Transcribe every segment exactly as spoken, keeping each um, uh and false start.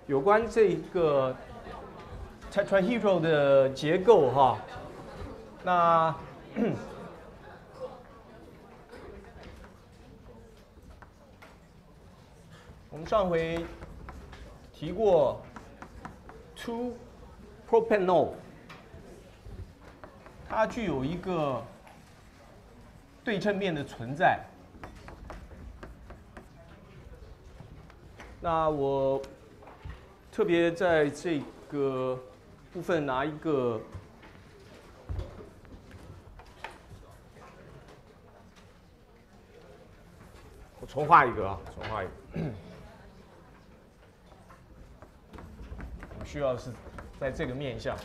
有关这个 tetrahedral 的结构哈，那我们上回提过 two propanol， 它具有一个对称面的存在。那我特别在这个部分拿一个我重画一个啊，重画一个。我需要是在这个面向，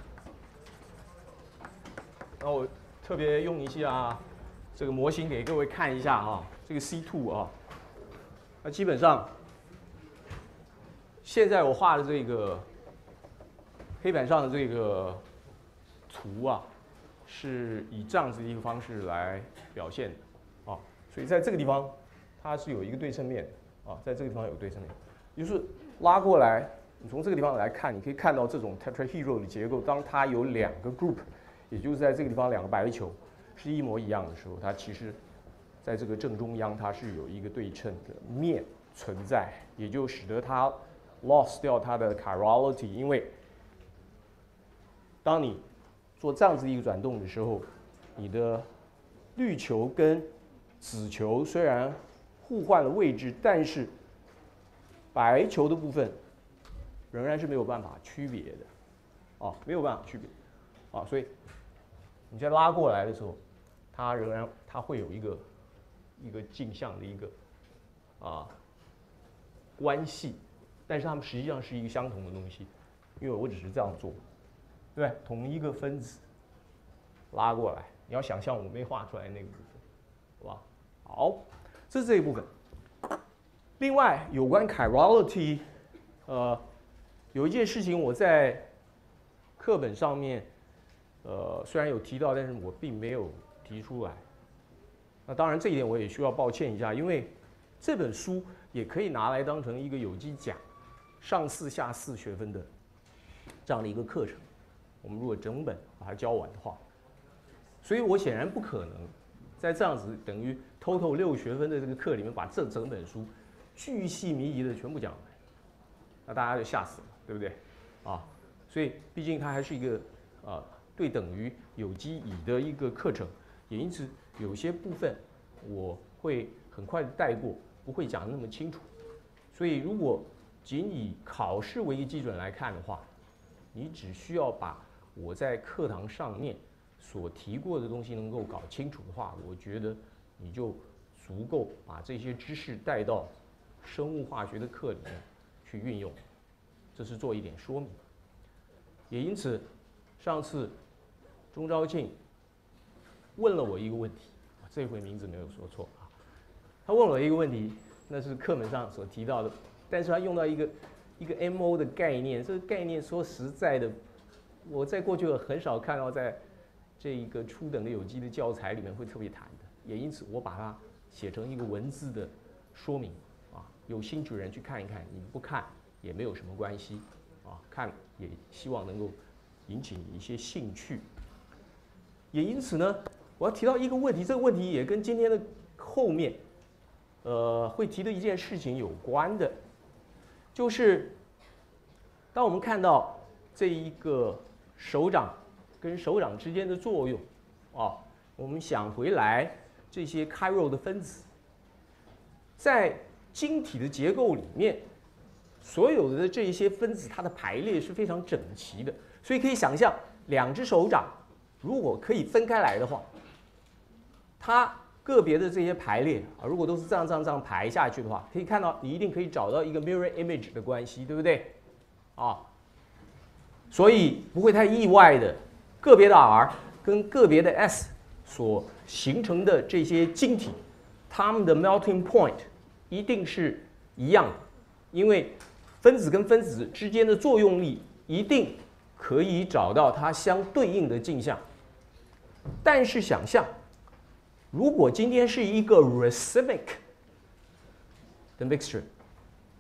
那我特别用一下这个模型给各位看一下啊，这个 C 二 啊，那基本上现在我画的这个黑板上的这个图啊，是以这样子一个方式来表现的啊，所以在这个地方它是有一个对称面啊，在这个地方有对称面，也就是拉过来，你从这个地方来看，你可以看到这种 tetrahedral 的结构，当它有两个 group， 也就是在这个地方两个白球是一模一样的时候，它其实在这个正中央它是有一个对称的面存在，也就使得它 lost 掉它的 chirality， 因为当你做这样子一个转动的时候，你的绿球跟紫球虽然互换了位置，但是白球的部分仍然是没有办法区别的，啊，没有办法区别，啊，所以你在拉过来的时候，它仍然它会有一个一个镜像的一个啊关系，但是它们实际上是一个相同的东西，因为我只是这样做，对不对？同一个分子拉过来，你要想象我没画出来那个部分，好吧？好，这是这一部分。另外，有关 chirality， 呃，有一件事情我在课本上面，呃，虽然有提到，但是我并没有提出来。那当然，这一点我也需要抱歉一下，因为这本书也可以拿来当成一个有机甲上四下四学分的这样的一个课程。我们如果整本把它教完的话，所以我显然不可能在这样子等于 total 六学分的这个课里面把这整本书巨细靡遗的全部讲完，那大家就吓死了，对不对？啊，所以毕竟它还是一个啊对等于有机乙的一个课程，也因此有些部分我会很快的带过，不会讲得那么清楚。所以如果仅以考试为一个基准来看的话，你只需要把我在课堂上面所提过的东西能够搞清楚的话，我觉得你就足够把这些知识带到生物化学的课里面去运用，这是做一点说明。也因此，上次钟昭庆问了我一个问题，这回名字没有说错啊，他问我一个问题，那是课本上所提到的，但是他用到一个一个 M O 的概念，这个概念说实在的，我在过去很少看到在这一个初等的有机的教材里面会特别谈的，也因此我把它写成一个文字的说明啊，有兴趣的人去看一看，你不看也没有什么关系啊，看也希望能够引起你一些兴趣。也因此呢，我要提到一个问题，这个问题也跟今天的后面呃会提的一件事情有关的，就是当我们看到这一个手掌跟手掌之间的作用啊，我们想回来这些 chiral 的分子在晶体的结构里面，所有的这些分子它的排列是非常整齐的，所以可以想象两只手掌如果可以分开来的话，它个别的这些排列啊，如果都是这样这样这样排下去的话，可以看到你一定可以找到一个 mirror image 的关系，对不对？啊，所以不会太意外的，个别的 R 跟个别的 S 所形成的这些晶体，它们的 melting point 一定是一样的，因为分子跟分子之间的作用力一定可以找到它相对应的镜像。但是想象，如果今天是一个 racemic 的 mixture，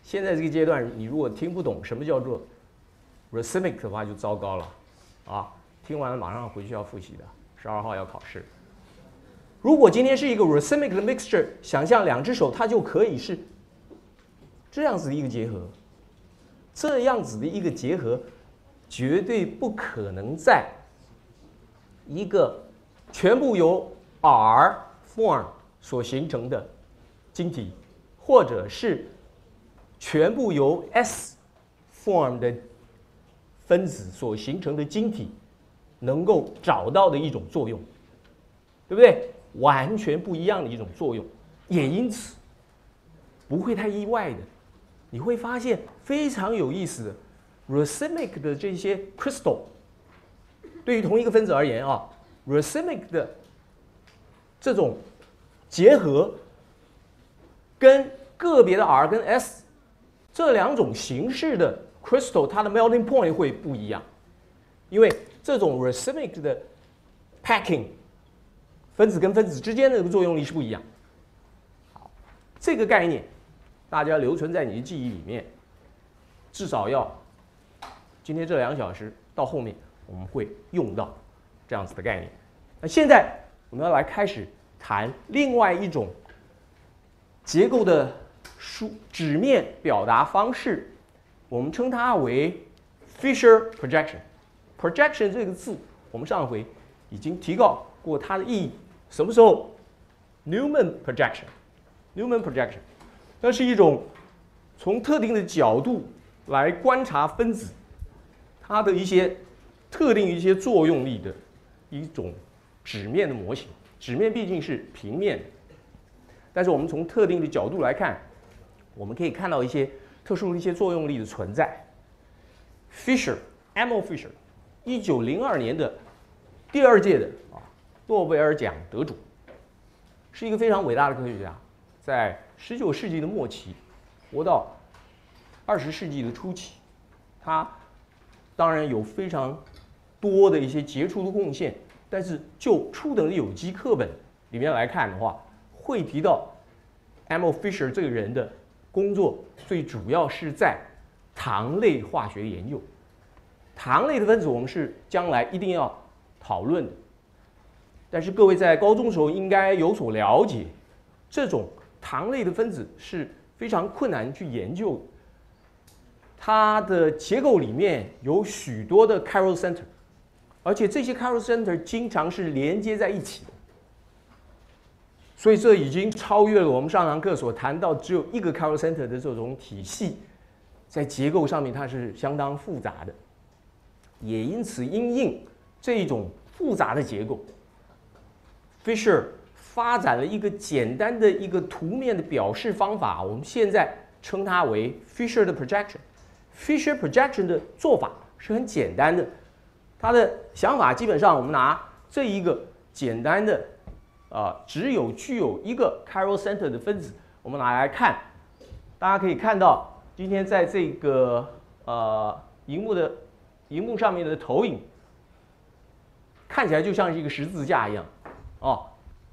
现在这个阶段，你如果听不懂什么叫做 racemic 的话，就糟糕了啊！听完了马上回去要复习的，十二号要考试。如果今天是一个 racemic 的 mixture， 想象两只手它就可以是这样子的一个结合，这样子的一个结合，绝对不可能在一个全部由 R form 所形成的晶体，或者是全部由 S form 的分子所形成的晶体能够找到的一种作用，对不对？完全不一样的一种作用，也因此不会太意外的，你会发现非常有意思的 racemic 的这些 crystal， 对于同一个分子而言啊 ，racemic 的这种结合跟个别的 R 跟 S 这两种形式的 crystal， 它的 melting point 会不一样，因为这种 racemic 的 packing。分子跟分子之间的这个作用力是不一样。好，这个概念大家留存在你的记忆里面，至少要今天这两小时到后面我们会用到这样子的概念。那现在我们要来开始谈另外一种结构的书纸面表达方式，我们称它为 Fisher projection。projection 这个字，我们上回已经提到过它的意义。什么时候 ？Newman projection，Newman projection， 那是一种从特定的角度来观察分子它的一些特定一些作用力的一种纸面的模型。纸面毕竟是平面的，但是我们从特定的角度来看，我们可以看到一些特殊的一些作用力的存在。Fisher，Emil Fisher， 一九零二年的第二届的啊。诺贝尔奖得主，是一个非常伟大的科学家，在十九世纪的末期，活到二十世纪的初期，他当然有非常多的一些杰出的贡献，但是就初等的有机课本里面来看的话，会提到 Emil Fisher 这个人的工作，最主要是在糖类化学研究。糖类的分子我们是将来一定要讨论的。但是各位在高中的时候应该有所了解，这种糖类的分子是非常困难去研究的。它的结构里面有许多的 chiral center， 而且这些 chiral center 经常是连接在一起的，所以这已经超越了我们上堂课所谈到只有一个 chiral center 的这种体系，在结构上面它是相当复杂的，也因此因应这种复杂的结构。Fisher 发展了一个简单的一个图面的表示方法，我们现在称它为 Fisher 的 projection。Fisher projection 的做法是很简单的，它的想法基本上我们拿这一个简单的，呃，只有具有一个 chiral center 的分子，我们拿来看，大家可以看到今天在这个呃荧幕的荧幕上面的投影，看起来就像是一个十字架一样。哦，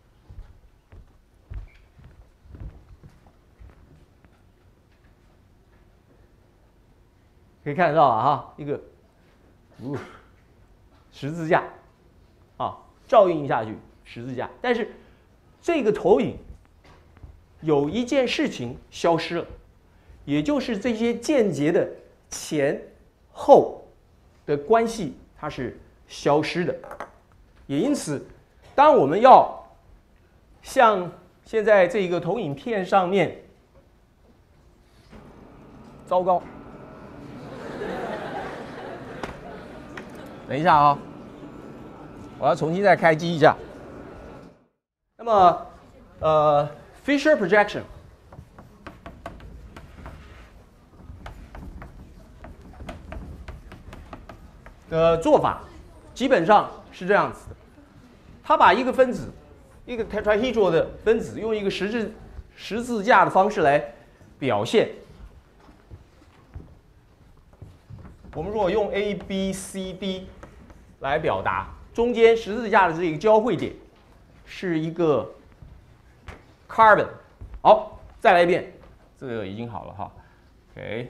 可以看得到啊，哈，一个，呃，十字架，啊，照映下去十字架。但是这个投影有一件事情消失了，也就是这些间接的前后的关系它是消失的，也因此。当我们要像现在这个投影片上面，糟糕，等一下啊，我要重新再开机一下。那么，呃 ，Fisher projection 的做法基本上是这样子的。他把一个分子，一个 tetrahedral 的分子，用一个十字十字架的方式来表现。我们如果用 A B C D 来表达，中间十字架的这个交汇点是一个 carbon。好，再来一遍，这个已经好了哈。 OK。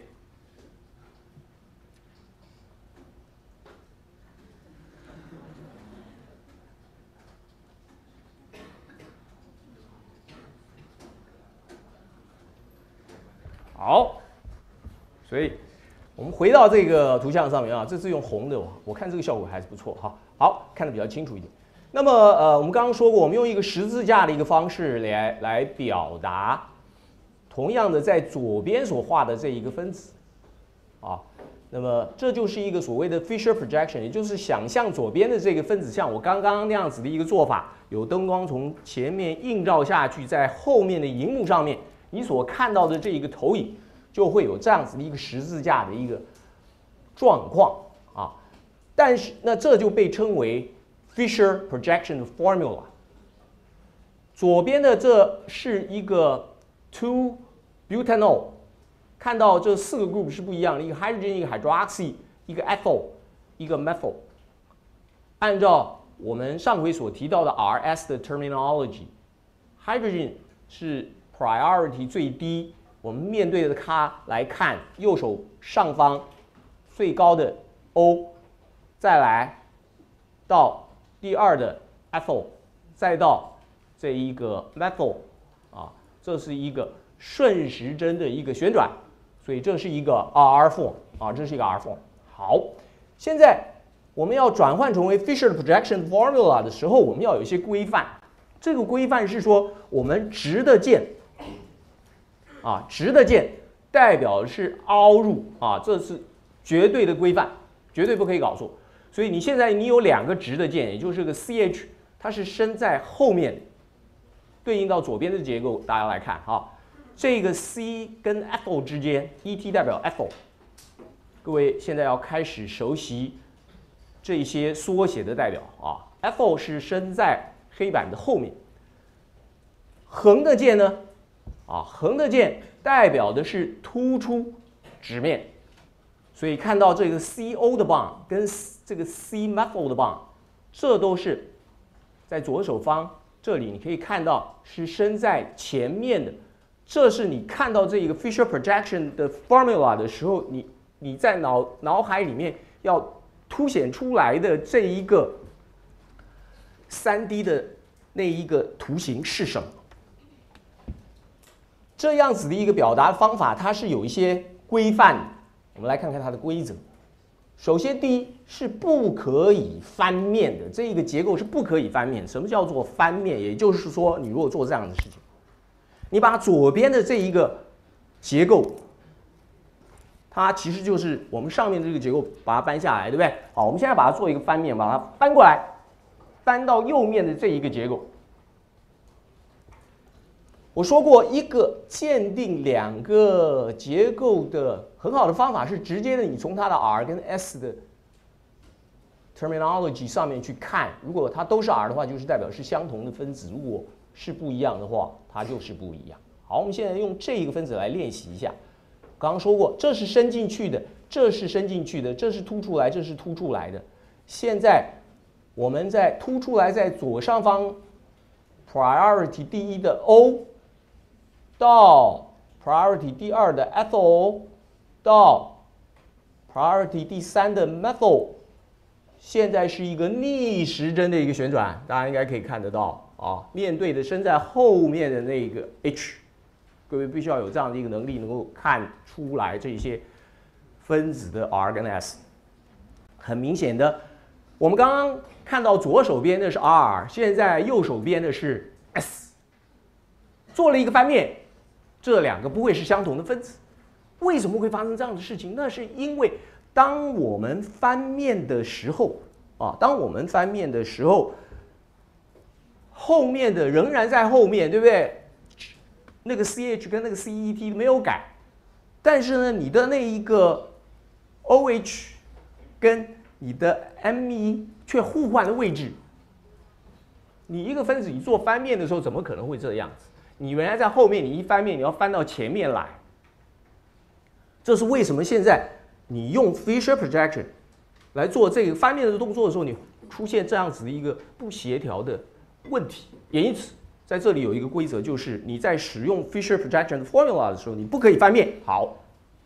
好，所以我们回到这个图像上面啊，这是用红的，我看这个效果还是不错哈。好，看得比较清楚一点。那么呃，我们刚刚说过，我们用一个十字架的一个方式来来表达，同样的在左边所画的这一个分子啊，那么这就是一个所谓的 Fisher projection， 也就是想象左边的这个分子像我刚刚那样子的一个做法，有灯光从前面映照下去，在后面的荧幕上面。你所看到的这一个投影，就会有这样子的一个十字架的一个状况啊。但是那这就被称为 Fisher projection formula。左边的这是一个 two butanol， 看到这四个 group 是不一样的，一个 hydrogen， 一个 hydroxy， 一个 ethyl， 一个 methyl。按照我们上回所提到的 R S 的 terminology，hydrogen 是 priority 最低，我们面对着它来看，右手上方最高的 O， 再来到第二的 ethyl， 再到这一个 methyl， 啊，这是一个顺时针的一个旋转，所以这是一个 R form 啊，这是一个 R form。好，现在我们要转换成为 Fisher projection formula 的时候，我们要有一些规范。这个规范是说，我们直的键。啊，直的键代表的是凹入啊，这是绝对的规范，绝对不可以搞错。所以你现在你有两个直的键，也就是个 C H， 它是伸在后面，对应到左边的结构，大家来看哈，这个 C 跟 ethyl 之间 ，E T 代表 ethyl， 各位现在要开始熟悉这些缩写的代表啊 ，ethyl 是伸在黑板的后面，横的键呢？啊，横的键代表的是突出直面，所以看到这个 C O 的 bond 跟这个 C methyl 的 bond， 这都是在左手方这里你可以看到是伸在前面的，这是你看到这个 Fisher projection 的 formula 的时候，你你在脑脑海里面要凸显出来的这一个 三 D 的那一个图形是什么？这样子的一个表达方法，它是有一些规范的。我们来看看它的规则。首先，第一是不可以翻面的，这一个结构是不可以翻面。什么叫做翻面？也就是说，你如果做这样的事情，你把左边的这一个结构，它其实就是我们上面这个结构，把它搬下来，对不对？好，我们现在把它做一个翻面，把它翻过来，翻到右面的这一个结构。我说过，一个鉴定两个结构的很好的方法是直接的，你从它的 R 跟 S 的 terminology 上面去看，如果它都是 R 的话，就是代表是相同的分子；如果是不一样的话，它就是不一样。好，我们现在用这一个分子来练习一下。刚刚说过，这是伸进去的，这是伸进去的，这是凸出来，这是凸出来的。现在我们在凸出来，在左上方 priority 第一的 O。到 priority 第二的 ethyl， 到 priority 第三的 methyl， 现在是一个逆时针的一个旋转，大家应该可以看得到啊。面对的伸在后面的那个 H， 各位必须要有这样的一个能力，能够看出来这些分子的 R 跟 S。很明显的，我们刚刚看到左手边的是 R， 现在右手边的是 S， 做了一个翻面。这两个不会是相同的分子，为什么会发生这样的事情？那是因为当我们翻面的时候啊，当我们翻面的时候，后面的仍然在后面，对不对？那个 C H 跟那个 C E T 没有改，但是呢，你的那一个 O H 跟你的 M E 却互换了位置。你一个分子你做翻面的时候，怎么可能会这样子？你原来在后面，你一翻面，你要翻到前面来。这是为什么现在你用 Fisher projection 来做这个翻面的动作的时候，你出现这样子的一个不协调的问题。也因此，在这里有一个规则，就是你在使用 Fisher projection formula 的时候，你不可以翻面。好，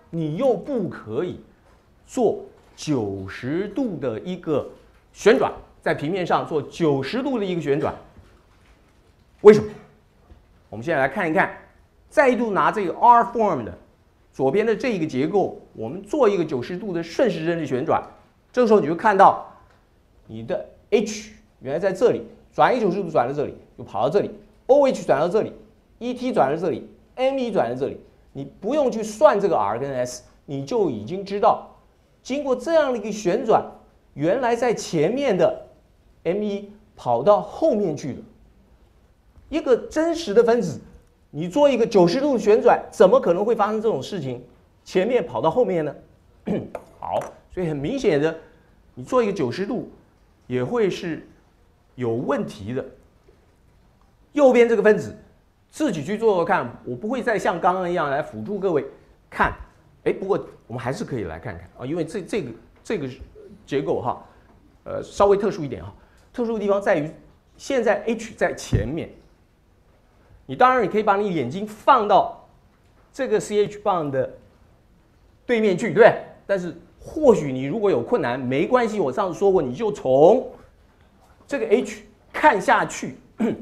你又不可以做九十度的一个旋转，在平面上做九十度的一个旋转。为什么？我们现在来看一看，再度拿这个 R form 的左边的这一个结构，我们做一个九十度的顺时针的旋转。这个时候你就看到你的 H 原来在这里，转一九十度转到这里，就跑到这里 ；OH 转到这里 ，E T 转到这里 ，M E 转到这里。你不用去算这个 R 跟 S， 你就已经知道，经过这样的一个旋转，原来在前面的 M E 跑到后面去了。一个真实的分子，你做一个九十度的旋转，怎么可能会发生这种事情？前面跑到后面呢？好，所以很明显的，你做一个九十度也会是有问题的。右边这个分子自己去做做看，我不会再像刚刚一样来辅助各位看。哎，不过我们还是可以来看看啊，因为这这个这个结构哈，呃，稍微特殊一点哈。特殊的地方在于，现在 H 在前面。你当然，你可以把你眼睛放到这个 C H 棒的对面去，对不对？但是或许你如果有困难，没关系，我上次说过，你就从这个 H 看下去，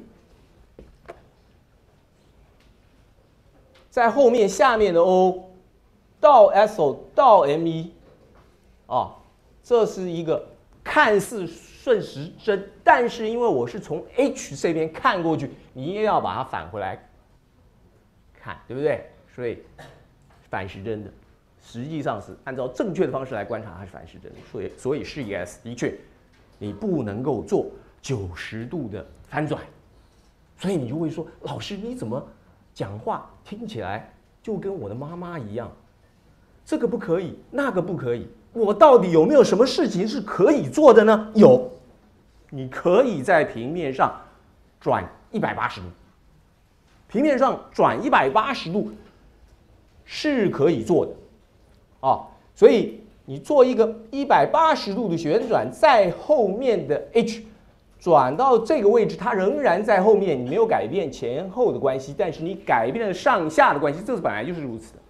在后面下面的 O 到 S O 到 M E 啊，这是一个看似顺时针，但是因为我是从 H 这边看过去，你也要把它返回来看，对不对？所以反时针的，实际上是按照正确的方式来观察，它是反时针的。所以，所以是 yes， 的确，你不能够做九十度的翻转。所以你就会说，老师你怎么讲话听起来就跟我的妈妈一样？这个不可以，那个不可以。我到底有没有什么事情是可以做的呢？有，你可以在平面上转一百八十度。平面上转一百八十度是可以做的，啊，所以你做一个一百八十度的旋转，在后面的 H 转到这个位置，它仍然在后面，你没有改变前后的关系，但是你改变了上下的关系，这是本来就是如此的。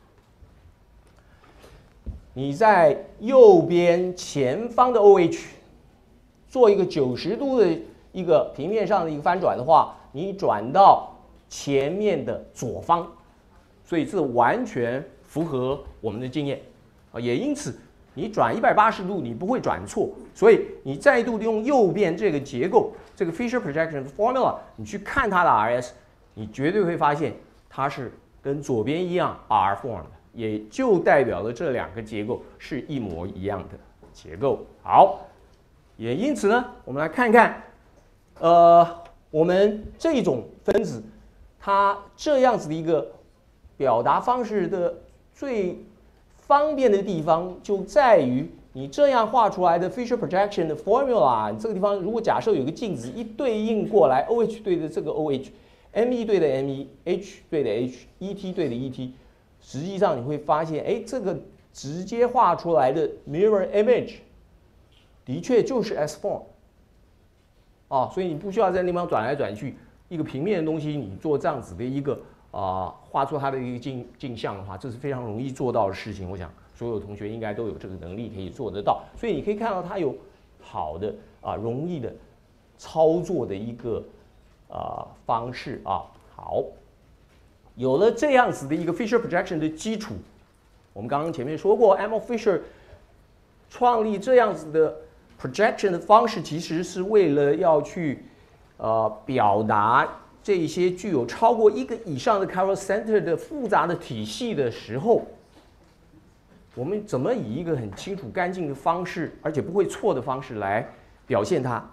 你在右边前方的 OH 做一个九十度的一个平面上的一个翻转的话，你转到前面的左方，所以这完全符合我们的经验啊。也因此，你转一百八十度，你不会转错。所以你再度用右边这个结构，这个 Fisher projection formula， 你去看它的 R S， 你绝对会发现它是跟左边一样 R form 的。也就代表了这两个结构是一模一样的结构。好，也因此呢，我们来看看，呃，我们这种分子，它这样子的一个表达方式的最方便的地方，就在于你这样画出来的 Fisher projection 的 formula， 这个地方如果假设有个镜子一对应过来 ，OH 对的这个 OH，ME 对的 ME，H 对的 H，ET 对的 ET。实际上你会发现，哎，这个直接画出来的 mirror image 的确就是 S form 啊，所以你不需要在那地方转来转去。一个平面的东西，你做这样子的一个啊，画出它的一个镜镜像的话，这是非常容易做到的事情。我想所有同学应该都有这个能力可以做得到。所以你可以看到它有好的啊，容易的操作的一个啊方式啊。好。有了这样子的一个 Fisher projection 的基础，我们刚刚前面说过 ，Emil Fisher 创立这样子的 projection 的方式，其实是为了要去呃表达这些具有超过一个以上的 chiral center 的复杂的体系的时候，我们怎么以一个很清楚、干净的方式，而且不会错的方式来表现它。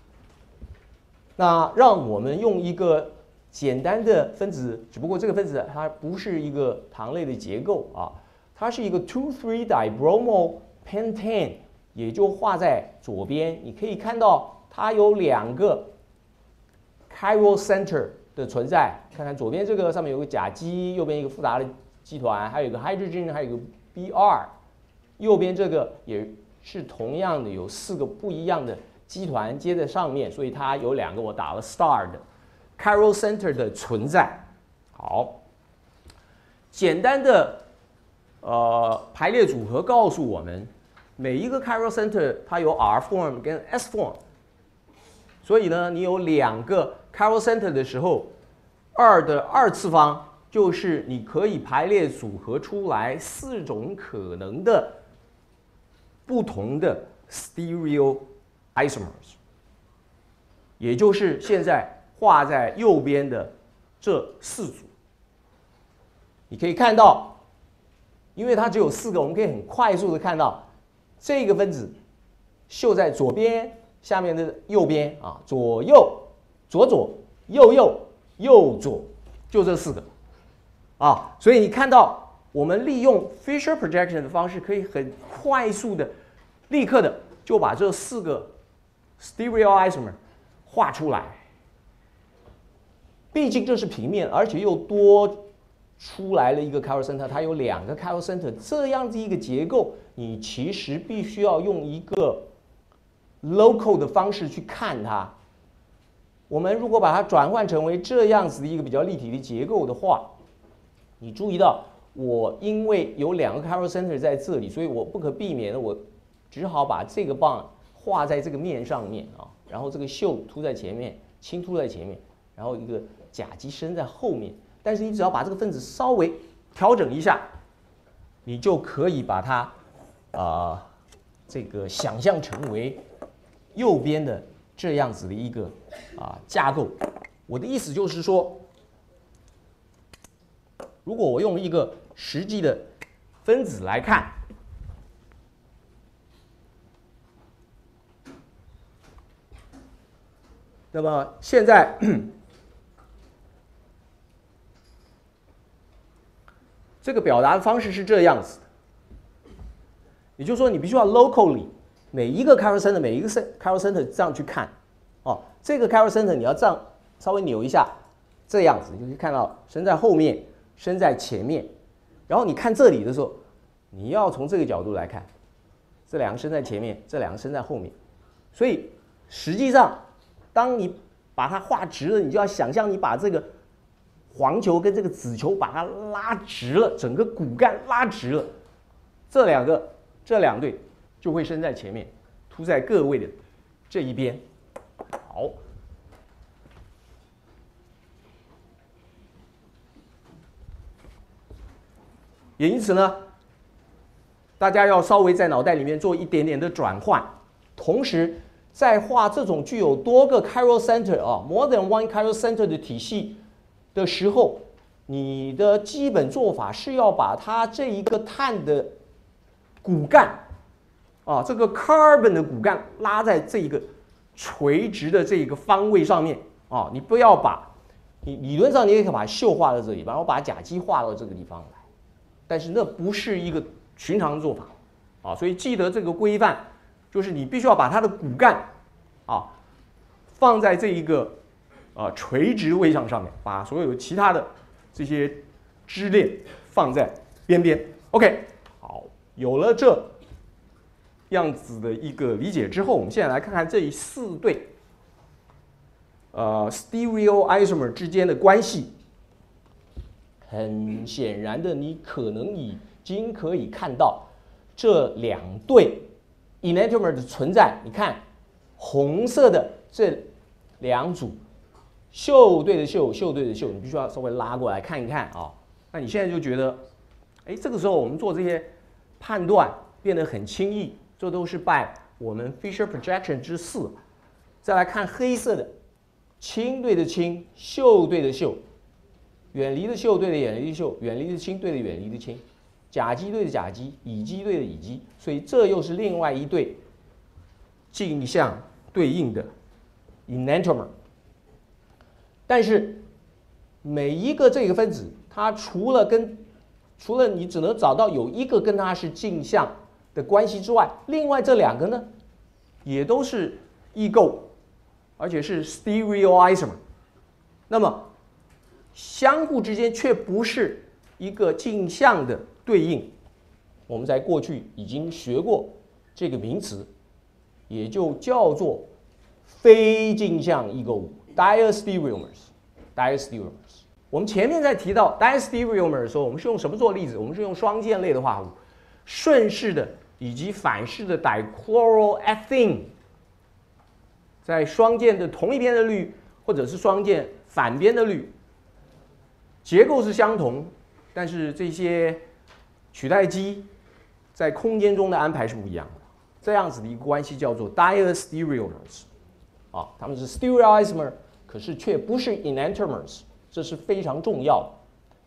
那让我们用一个简单的分子，只不过这个分子它不是一个糖类的结构啊，它是一个 two three dibromo pentane， 也就画在左边。你可以看到它有两个 chiral center 的存在。看看左边这个上面有个甲基，右边一个复杂的基团，还有一个 hydrogen， 还有一个 B R。右边这个也是同样的，有四个不一样的基团接在上面，所以它有两个我打了 star 的chiral center 的存在。好，简单的呃排列组合告诉我们，每一个 chiral center 它有 R form 跟 S form， 所以呢，你有两个 chiral center 的时候，二的二次方就是你可以排列组合出来四种可能的不同的 stereoisomers， 也就是现在画在右边的这四组。你可以看到，因为它只有四个，我们可以很快速的看到这个分子秀在左边下面的右边啊，左右左左右右右左，就这四个啊。所以你看到我们利用 Fisher projection 的方式，可以很快速的、立刻的就把这四个 stereoisomer 画出来。毕竟这是平面，而且又多出来了一个 chiral center， 它有两个 chiral center， 这样子一个结构，你其实必须要用一个 local 的方式去看它。我们如果把它转换成为这样子的一个比较立体的结构的话，你注意到我因为有两个 chiral center 在这里，所以我不可避免的，我只好把这个棒画在这个面上面啊，然后这个溴凸在前面，氢凸在前面，然后一个甲基砷在后面。但是你只要把这个分子稍微调整一下，你就可以把它啊、呃、这个想象成为右边的这样子的一个啊、呃、架构。我的意思就是说，如果我用一个实际的分子来看，那么现在这个表达的方式是这样子的，也就是说，你必须要 locally 每一个 chiral center 每一个 chiral center 这样去看，哦，这个 chiral center 你要这样稍微扭一下，这样子你就可以看到砷在后面，砷在前面，然后你看这里的时候，你要从这个角度来看，这两个砷在前面，这两个砷在后面，所以实际上，当你把它画直了，你就要想象你把这个黄球跟这个紫球把它拉直了，整个骨干拉直了，这两个这两对就会砷在前面，凸在各位的这一边。好，也因此呢，大家要稍微在脑袋里面做一点点的转换，同时在画这种具有多个 chiral center 啊 ，more than one chiral center 的体系的时候，你的基本做法是要把它这一个碳的骨干啊，这个 carbon 的骨干拉在这一个垂直的这一个方位上面啊，你不要把你理论上你也可以把溴画到这里，然后把甲基画到这个地方来，但是那不是一个寻常的做法啊，所以记得这个规范，就是你必须要把它的骨干啊放在这一个啊垂直位上上面，把所有其他的这些支链放在边边。OK， 好，有了这样子的一个理解之后，我们现在来看看这四对呃 stereoisomer 之间的关系。很显然的，你可能已经可以看到这两对 enantiomer 的存在。你看红色的这两组溴对的溴，溴对的溴，你必须要稍微拉过来看一看啊。那你现在就觉得，哎，这个时候我们做这些判断变得很轻易，这都是拜我们 Fisher projection 之赐。再来看黑色的氢对的氢，溴对的溴，远离的溴对的远离的溴，远离的氢对的远离的氢，甲基对的甲基，乙基对的乙基，所以这又是另外一对镜像对应的 enantiomer。但是每一个这个分子，它除了跟除了你只能找到有一个跟它是镜像的关系之外，另外这两个呢，也都是异构，而且是 stereoisomer。那么相互之间却不是一个镜像的对应。我们在过去已经学过这个名词，也就叫做非镜像异构物 diastereomers。diastereomers。 我们前面在提到 diastereomer 的时候，我们是用什么做例子？我们是用双键类的化合物，顺式的以及反式的 dichloroethene， 在双键的同一边的氯，或者是双键反边的氯，结构是相同，但是这些取代基在空间中的安排是不一样的。这样子的一个关系叫做 diastereomers， 啊，它们是 stereoisomer， 可是却不是 enantiomers。这是非常重要的。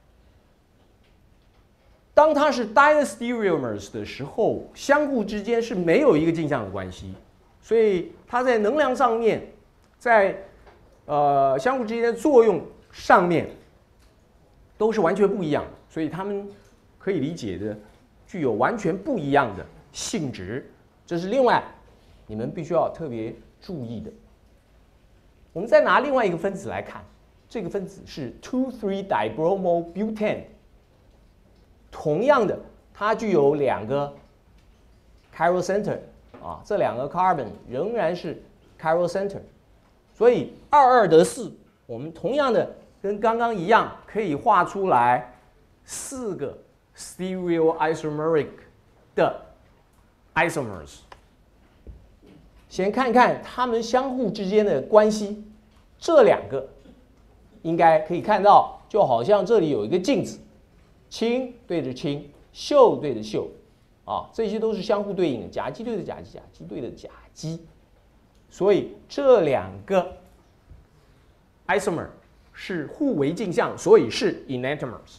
当它是 diastereomers 的时候，相互之间是没有一个镜像的关系，所以它在能量上面，在呃相互之间的作用上面都是完全不一样的，所以它们可以理解的具有完全不一样的性质，这是另外你们必须要特别注意的。我们再拿另外一个分子来看。这个分子是 two three dibromobutane， 同样的，它具有两个 chiral center 啊，这两个 carbon 仍然是 chiral center， 所以二二得四，我们同样的跟刚刚一样，可以画出来四个 stereoisomeric 的 isomers。先看看它们相互之间的关系，这两个。应该可以看到，就好像这里有一个镜子，氢对着氢，溴对着溴，啊，这些都是相互对应的，甲基对着甲基，甲基对着甲基，所以这两个 isomer 是互为镜像，所以是 enantiomers。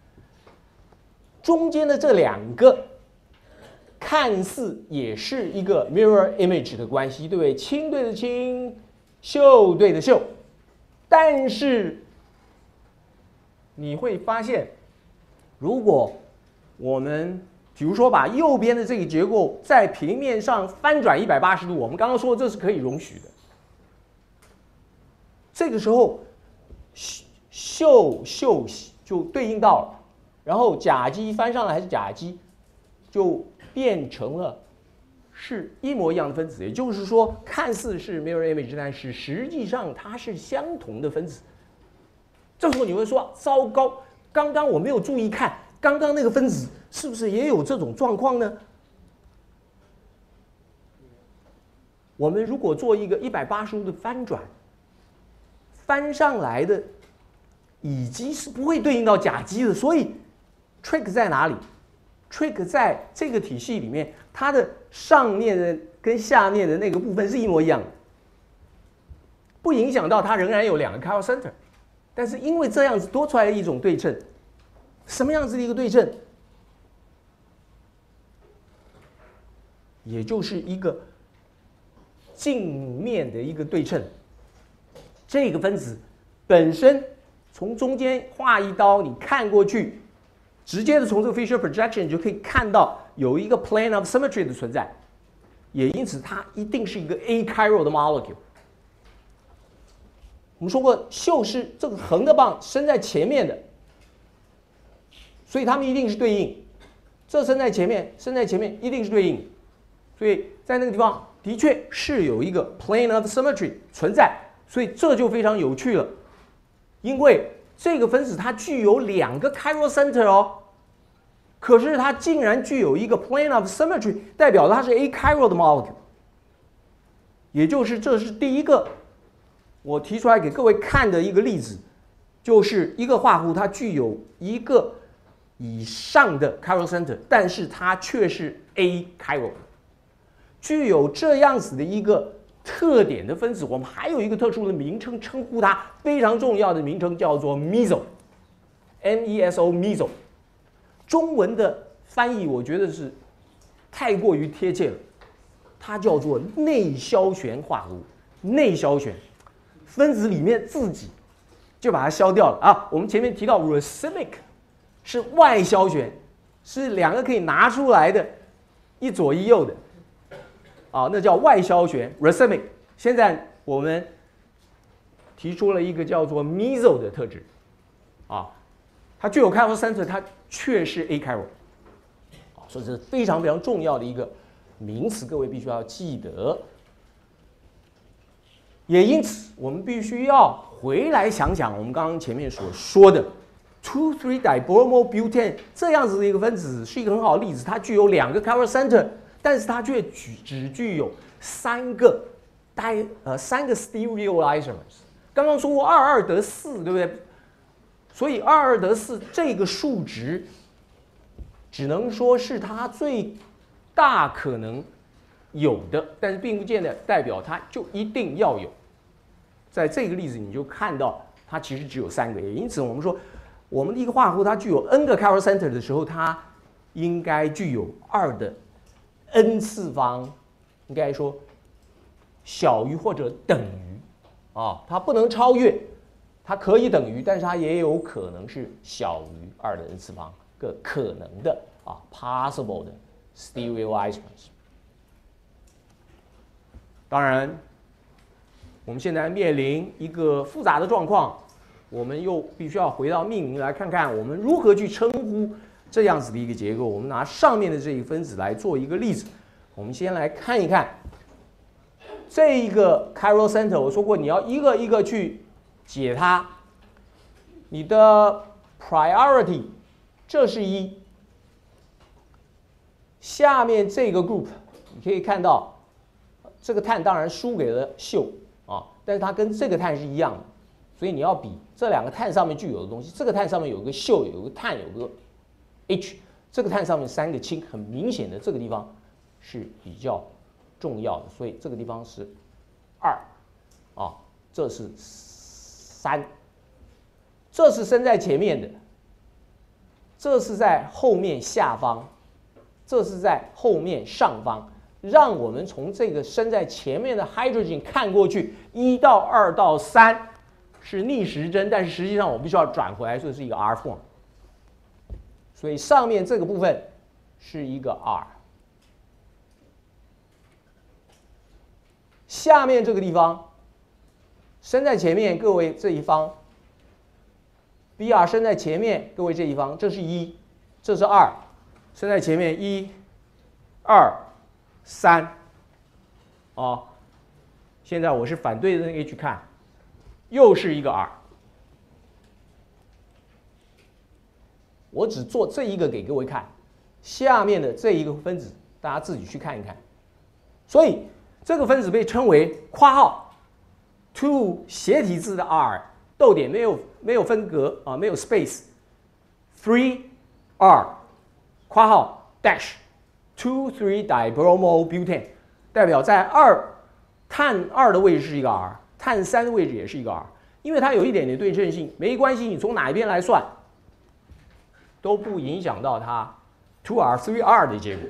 中间的这两个看似也是一个 mirror image 的关系，对不对？氢对着氢，溴对着溴。但是你会发现，如果我们比如说把右边的这个结构在平面上翻转一百八十度，我们刚刚说这是可以容许的。这个时候，溴溴就对应到了，然后甲基翻上来还是甲基，就变成了是一模一样的分子，也就是说，看似是 mirror image， 但是实际上它是相同的分子。这时候你会说：“糟糕，刚刚我没有注意看，刚刚那个分子是不是也有这种状况呢？”我们如果做一个一百八十度的翻转，翻上来的乙基是不会对应到甲基的，所以 trick 在哪里 ？trick 在这个体系里面，它的上面的跟下面的那个部分是一模一样的，不影响到它仍然有两个 chiral center， 但是因为这样子多出来的一种对称，什么样子的一个对称？也就是一个镜面的一个对称。这个分子本身从中间画一刀，你看过去，直接的从这个 Fisher projection 你就可以看到有一个 plane of symmetry 的存在，也因此它一定是一个 achiral 的 molecule。我们说过，溴是这个横的棒伸在前面的，所以它们一定是对应。这伸在前面，伸在前面一定是对应，所以在那个地方的确是有一个 plane of symmetry 存在，所以这就非常有趣了，因为这个分子它具有两个 chiral center 哦，可是它竟然具有一个 plane of symmetry， 代表它是 achiral 的 molecule， 也就是这是第一个我提出来给各位看的一个例子，就是一个化合物它具有一个以上的 chiral center， 但是它却是 achiral， 具有这样子的一个特点的分子，我们还有一个特殊的名称称呼它，非常重要的名称叫做 meso，M E S O meso。中文的翻译我觉得是太过于贴切了，它叫做内消旋化合物。内消旋，分子里面自己就把它消掉了啊。我们前面提到 racemic 是外消旋，是两个可以拿出来的，一左一右的。啊，那叫外消旋 racemic。现在我们提出了一个叫做 meso 的特质，啊，它具有 chiral center， 它却是 achiral， 啊，所以这是非常非常重要的一个名词，各位必须要记得。 也因此，我们必须要回来想想我们刚刚前面所说的 two three dibromobutane 这样子的一个分子是一个很好的例子，它具有两个 chiral center， 但是它却只只具有三个 di 呃三个 stereoisomers。刚刚说过二二得四，对不对？所以二二得四这个数值，只能说是它最大可能有的，但是并不见得代表它就一定要有。在这个例子你就看到它其实只有三个，也因此我们说，我们的一个化合物它具有 n 个 chiral center 的时候，它应该具有二的 n 次方，应该说小于或者等于啊，它不能超越，它可以等于，但是它也有可能是小于二的 n 次方个可能的啊 possible 的 stereoisomers。当然，我们现在面临一个复杂的状况，我们又必须要回到命名来看看我们如何去称呼这样子的一个结构。我们拿上面的这一分子来做一个例子。我们先来看一看这一个 chiral center， 我说过你要一个一个去解它。你的 priority 这是一，下面这个 group 你可以看到，这个碳当然输给了溴啊，但是它跟这个碳是一样的，所以你要比这两个碳上面具有的东西。这个碳上面有个溴，有个碳，有个 H， 这个碳上面三个氢，很明显的这个地方是比较重要的，所以这个地方是二啊，这是三，这是升在前面的，这是在后面下方，这是在后面上方。让我们从这个升在前面的 hydrogen 看过去，一到二到三是逆时针，但是实际上我必须要转回来，所以是一个 R form。所以上面这个部分是一个 R， 下面这个地方升在前面，各位这一方 Br 升在前面，各位这一方，这是一，这是二，升在前面一、二。三，哦，现在我是反对的那个 H 看，又是一个 R， 我只做这一个给各位看，下面的这一个分子大家自己去看一看。所以这个分子被称为括号 two 斜体字的 R， 逗点没有没有分隔啊，没有 space， three R 括号 dash。two three dibromobutane 代表在二碳二的位置是一个 R， 碳三的位置也是一个 R， 因为它有一点点对称性，没关系，你从哪一边来算都不影响到它 two R three R 的结果。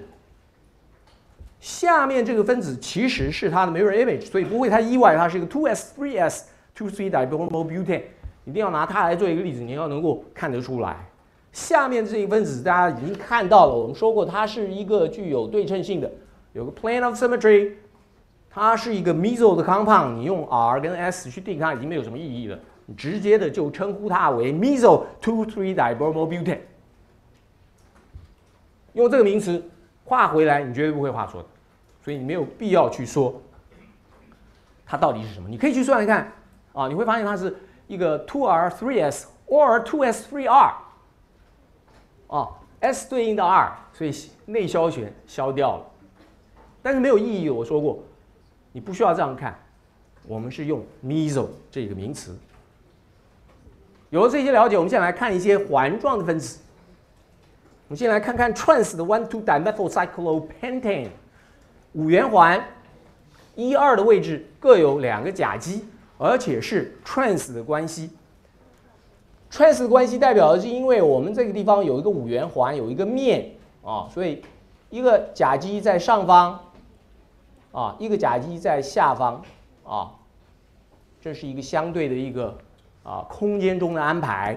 下面这个分子其实是它的 mirror image， 所以不会太意外，它是一个 two S three S two three dibromobutane， 一定要拿它来做一个例子，你要能够看得出来。下面这一分子大家已经看到了，我们说过它是一个具有对称性的，有个 plane of symmetry， 它是一个 meso 的 compound， 你用 R 跟 S 去定它已经没有什么意义了，你直接的就称呼它为 meso two three dibromobutane， 用这个名词画回来你绝对不会画错的，所以你没有必要去说它到底是什么，你可以去算一看啊，你会发现它是一个 two R three S or two S three R。啊 ，S 对应的 R， 所以内消旋消掉了，但是没有意义。我说过，你不需要这样看，我们是用 meso 这个名词。有了这些了解，我们现在来看一些环状的分子。我们先来看看 trans 的 one two dimethylcyclopentane 五元环，一二的位置各有两个甲基，而且是 trans 的关系。trans 的关系代表的是，因为我们这个地方有一个五元环，有一个面啊，所以一个甲基在上方啊，一个甲基在下方啊，这是一个相对的一个啊空间中的安排。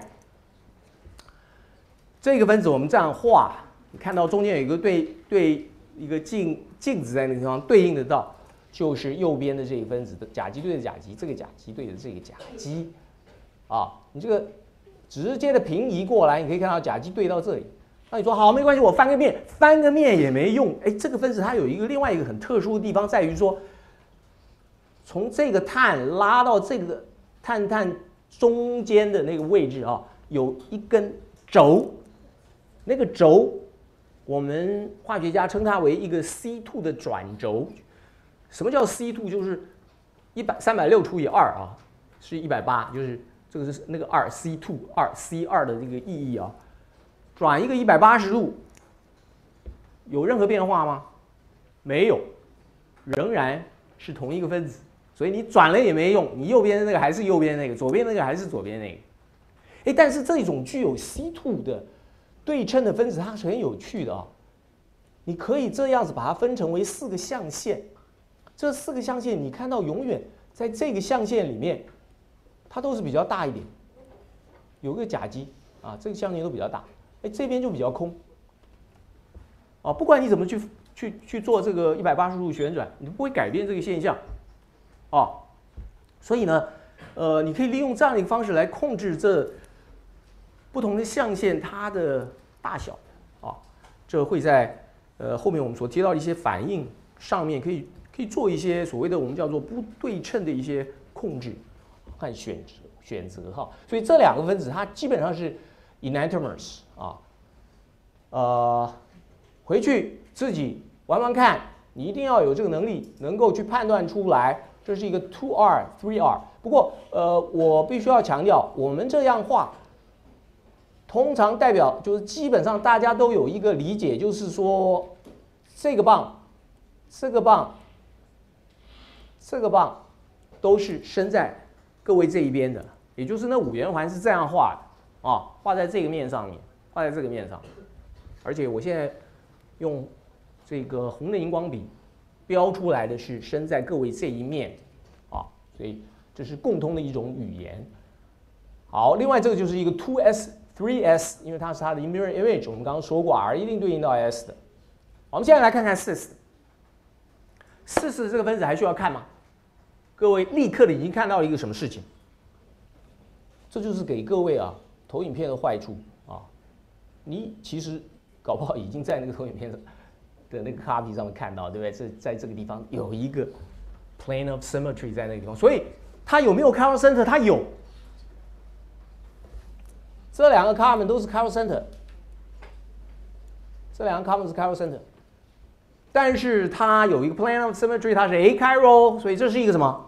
这个分子我们这样画，你看到中间有一个对对一个镜镜子在那个地方对应得到，就是右边的这一分子的甲基对着甲基，这个甲基对着这个甲基啊，你这个。直接的平移过来，你可以看到甲基对到这里。那你说好没关系，我翻个面，翻个面也没用。哎，这个分子它有一个另外一个很特殊的地方，在于说， 从这个碳拉到这个碳碳中间的那个位置啊，有一根轴，那个轴我们化学家称它为一个 C 二 的转轴。什么叫 C 二？ 就是一百三百六除以二啊，是一百八，就是这个是那个二 C 二 二 C 二的这个意义啊。转一个一百八十度，有任何变化吗？没有，仍然是同一个分子。所以你转了也没用，你右边的那个还是右边那个，左边那个还是左边那个。哎，但是这种具有 C 二 的对称的分子，它是很有趣的啊。你可以这样子把它分成为四个象限，这四个象限你看到永远在这个象限里面，它都是比较大一点，有个甲基啊，这个象限都比较大，哎，这边就比较空。啊，不管你怎么去去去做这个一百八十度旋转，你不会改变这个现象。哦，所以呢，呃，你可以利用这样的一个方式来控制这不同的象限它的大小啊，这会在呃后面我们所提到的一些反应上面可以可以做一些所谓的我们叫做不对称的一些控制和选择选择哈。所以这两个分子它基本上是 enantiomers 啊，呃，回去自己玩玩看，你一定要有这个能力，能够去判断出来。这是一个 two R three R， 不过呃，我必须要强调，我们这样画，通常代表就是基本上大家都有一个理解，就是说这个棒、这个棒、这个棒都是生在各位这一边的，也就是那五圆环是这样画的啊，画在这个面上面，画在这个面上，而且我现在用这个红的荧光笔。标出来的是生在各位这一面，啊，所以这是共通的一种语言。好，另外这个就是一个 two S three S， 因为它是它的 mirror image， 我们刚刚说过 R 一定对应到 S 的。我们现在来看看 cis。cis 这个分子还需要看吗？各位立刻的已经看到了一个什么事情？这就是给各位啊投影片的坏处啊，你其实搞不好已经在那个投影片上。的那个 copy 上面看到，对不对？这在这个地方有一个 plane of symmetry 在那个地方，所以它有没有 chiral center？ 它有，这两个 carbon 都是 chiral center， 这两个 carbon 是 chiral center， 但是它有一个 plane of symmetry， 它是 achiral， 所以这是一个什么？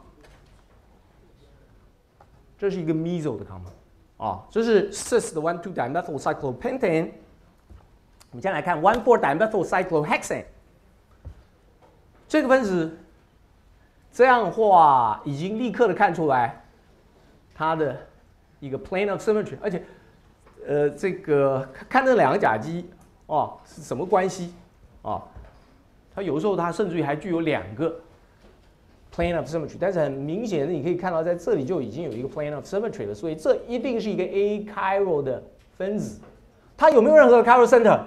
这是一个 meso 的 carbon 啊，这是 cis 的 one two dimethyl cyclopentane。我们先来看 one four dimethyl cyclohexane 这个分子，这样画已经立刻的看出来它的一个 plane of symmetry， 而且呃这个看这两个甲基哦是什么关系啊？它有时候它甚至于还具有两个 plane of symmetry， 但是很明显的你可以看到在这里就已经有一个 plane of symmetry 了，所以这一定是一个 achiral 的分子。它有没有任何的 chiral center？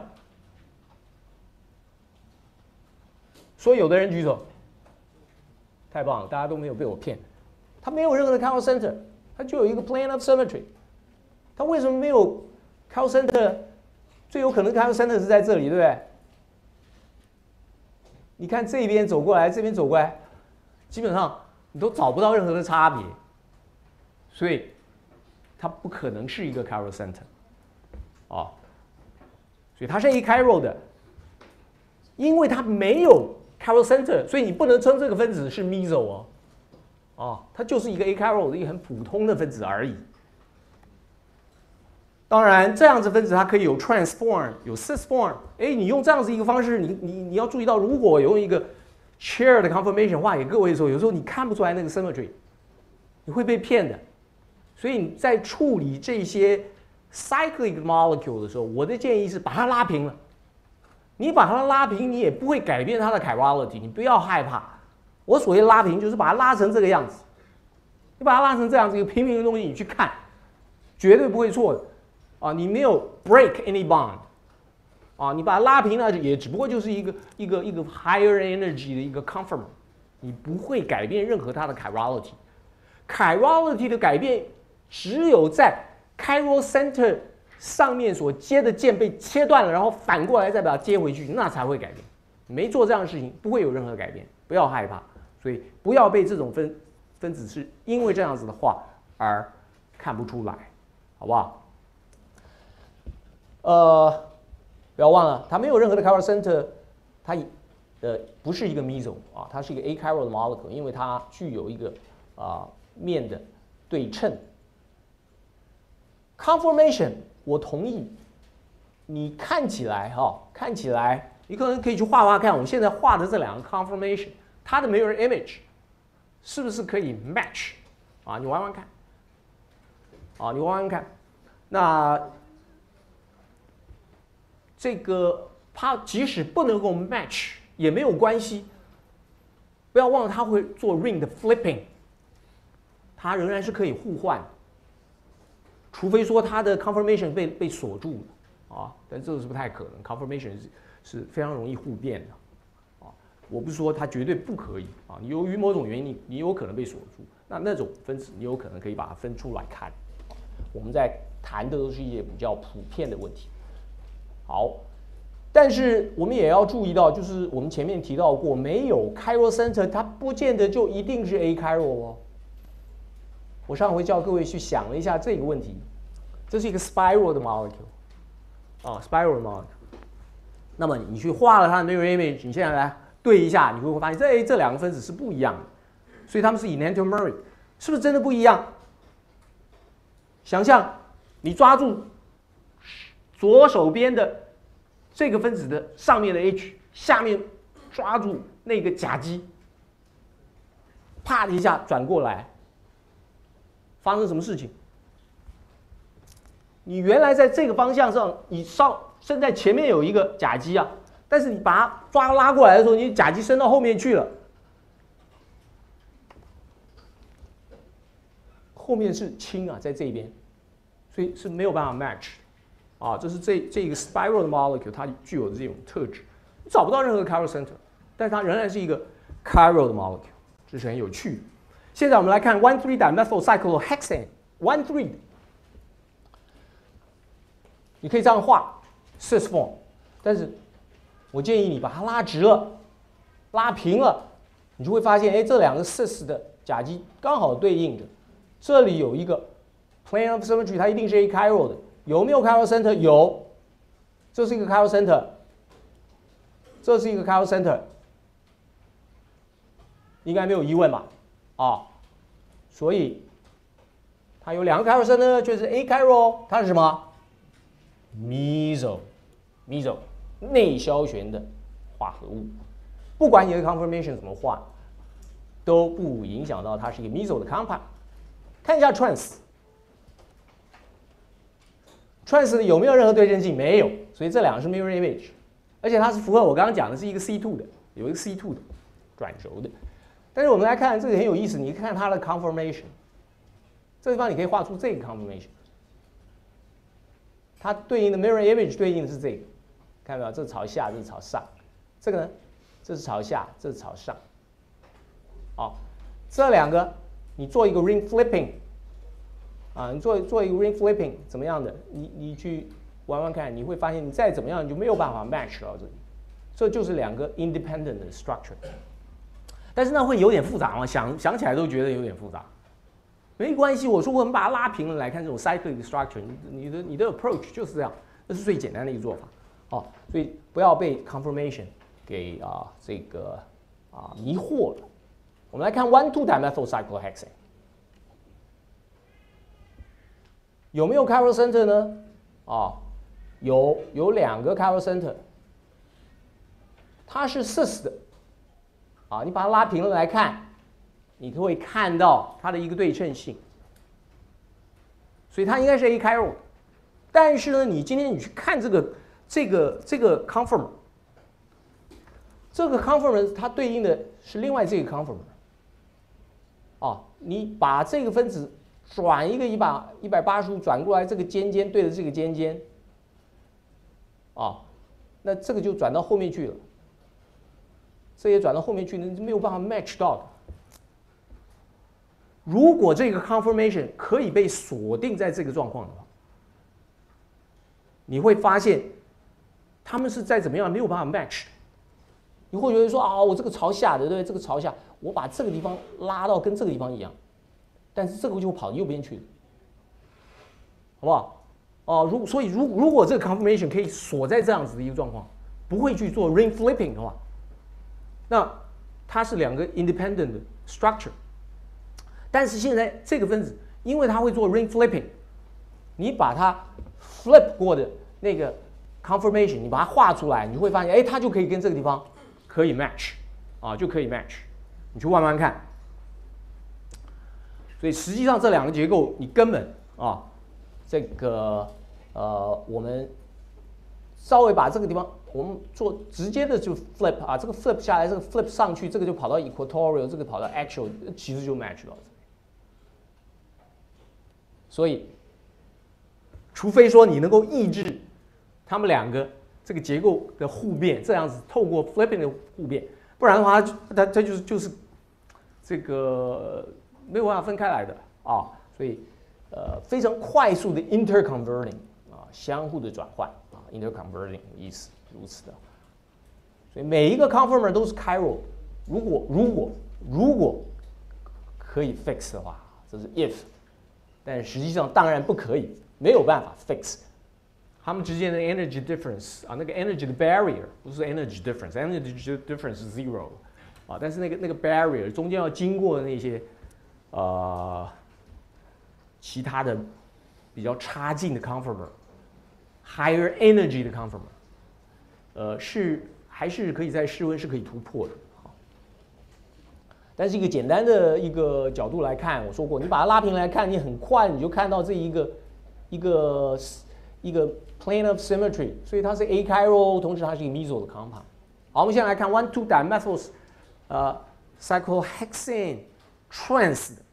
所以有的人举手，太棒了，大家都没有被我骗。它没有任何的 chiral center， 它就有一个 plane of symmetry。它为什么没有 chiral center？ 最有可能 chiral center 是在这里，对不对？你看这边走过来，这边走过来，基本上你都找不到任何的差别，所以它不可能是一个 chiral center， 啊，所以它是 achiral 的，因为它没有 chiral center， 所以你不能称这个分子是 meso 哦，啊，它就是一个 achiral 的一个很普通的分子而已。当然，这样子分子它可以有 transform， 有 cis form。哎，你用这样子一个方式，你你你要注意到，如果我用一个 chair 的 conformation 画给各位的时候，有时候你看不出来那个 symmetry， 你会被骗的。所以你在处理这些 cyclic molecule 的时候，我的建议是把它拉平了。你把它拉平，你也不会改变它的 chirality， 你不要害怕。我所谓拉平，就是把它拉成这个样子。你把它拉成这样子一个平平的东西，你去看，绝对不会错的。啊，你没有 break any bond， 啊，你把它拉平了，也只不过就是一个一个一个 higher energy 的一个 conformer， 你不会改变任何它的 chirality。chirality 的改变只有在 chiral center 上面所接的键被切断了，然后反过来再把它接回去，那才会改变。没做这样的事情，不会有任何改变，不要害怕。 所以不要被这种分分子是因为这样子的话而看不出来，好不好？呃，不要忘了，它没有任何的 chiral center， 它呃不是一个 meso 啊，它是一个 achiral 的 molecule， 因为它具有一个啊、呃、面的对称。conformation 我同意，你看起来哈、哦，看起来你可能可以去画画看，我们现在画的这两个 conformation， 它的 mirror image 是不是可以 match 啊？你玩玩看，啊，你玩玩看，那这个它即使不能够 match 也没有关系，不要忘了它会做 ring 的 flipping， 它仍然是可以互换。除非说它的 conformation 被被锁住了啊，但这个是不太可能 ，conformation 是是非常容易互变的啊。我不是说它绝对不可以啊，你由于某种原因你你有可能被锁住，那那种分子你有可能可以把它分出来看。我们在谈的都是一些比较普遍的问题。好，但是我们也要注意到，就是我们前面提到过，没有 chiral center， 它不见得就一定是 achiral 哦。我上回叫各位去想了一下这个问题，这是一个 spiral 的 molecule， 啊 ，spiral 的 molecule。那么你去画了它的 mirror image， 你现在来对一下，你会发现这这两个分子是不一样的，所以它们是 enantiomeric， 是不是真的不一样？想象你抓住左手边的这个分子的上面的 H， 下面抓住那个甲基，啪的一下转过来。发生什么事情？你原来在这个方向上，你上现在前面有一个甲基啊，但是你把它抓拉过来的时候，你甲基伸到后面去了，后面是氢啊，在这边，所以是没有办法 match 啊。这是这这个 spiral 的 molecule， 它具有的这种特质，你找不到任何 chiral center， 但是它仍然是一个 chiral 的 molecule， 这是很有趣的。现在我们来看 one three dimethyl cyclohexane one three， 你可以这样画 cis form， 但是我建议你把它拉直了、拉平了，你就会发现，哎，这两个 cis 的甲基刚好对应着，这里有一个 plane of symmetry， 它一定是 achiral 的，有没有 chiral center？ 有，这是一个 chiral center， 这是一个 chiral center， 应该没有疑问吧？啊，所以它有两个 chiral center， 就是 achiral， 它是什么 ？meso meso 内消旋的化合物，不管你的 conformation 怎么画，都不影响到它是一个 meso 的 compound。看一下 trans，trans trans 有没有任何对称性？没有，所以这两个是 mirror image， 而且它是符合我刚刚讲的是一个 C 二 的，有一个 C 二 的转轴的。但是我们来看这个很有意思，你看它的 conformation， 这地方你可以画出这个 conformation， 它对应的 mirror image 对应的是这个，看到没有？这是朝下，这是朝上，这个呢，这是朝下，这是朝上。好，这两个你做一个 ring flipping， 啊，你做做一个 ring flipping 怎么样的？你你去玩玩看，你会发现你再怎么样你就没有办法 match 到这里，这就是两个 independent 的 structure。但是那会有点复杂嘛，想想起来都觉得有点复杂。没关系，我说我们把它拉平了来看这种 cyclic structure， 你的你的 approach 就是这样，这是最简单的一个做法。哦，所以不要被 conformation 给啊、呃、这个啊、呃、迷惑了。我们来看 one two dimethyl cyclohexane， 有没有 chiral center 呢？啊、哦，有，有两个 chiral center， 它是 cis 的。啊，你把它拉平了来看，你会看到它的一个对称性，所以它应该是 achiral。但是呢，你今天你去看这个这个这个 conformer， 这个 conformer 它对应的是另外这个 conformer。啊，你把这个分子转一个一百一百八十度转过来，这个尖尖对着这个尖尖，啊，那这个就转到后面去了。这也转到后面去，你没有办法 match 到的。如果这个 conformation 可以被锁定在这个状况的话，你会发现他们是再怎么样没有办法 match。你会觉得说啊，我这个朝下的，对不对？这个朝下， 我把这个地方拉到跟这个地方一样，但是这个就跑右边去了，好不好？哦，如所以如如果这个 confirmation 可以锁在这样子的一个状况，不会去做 ring flipping 的话，那它是两个 independent 的 structure。但是现在这个分子，因为它会做 ring flipping， 你把它 flip 过的那个 confirmation， 你把它画出来，你就会发现，哎，它就可以跟这个地方可以 match， 啊，就可以 match。你去慢慢看。所以实际上这两个结构，你根本啊，这个呃，我们稍微把这个地方，我们做直接的就 flip 啊，这个 flip 下来，这个 flip 上去，这个就跑到 equatorial， 这个跑到 actual， 其实就 match 到。所以，除非说你能够抑制他们两个这个结构的互变，这样子透过 flipping 的互变，不然的话，它它它就是就是这个没有办法分开来的啊。所以，呃，非常快速的 interconverting 啊，相互的转换啊 ，interconverting 意思如此的。所以每一个 conformer 都是 chiral， 如果如果如果可以 fix 的话，这是 if。但实际上当然不可以，没有办法 fix 它们之间的 energy difference 啊，那个 energy 的 barrier 不是 energy difference，energy difference 是 zero 啊，但是那个那个 barrier 中间要经过的那些呃其他的比较差劲的 conformer，higher energy 的 conformer， 呃是还是可以在室温是可以突破的。但是一个简单的一个角度来看，我说过，你把它拉平来看，你很快你就看到这一个一个一个 plane of symmetry， 所以它是 achiral， 同时它是一个 meso 的 compound。好，我们现在来看 one two dimethyl 呃 cyclohexane trans 的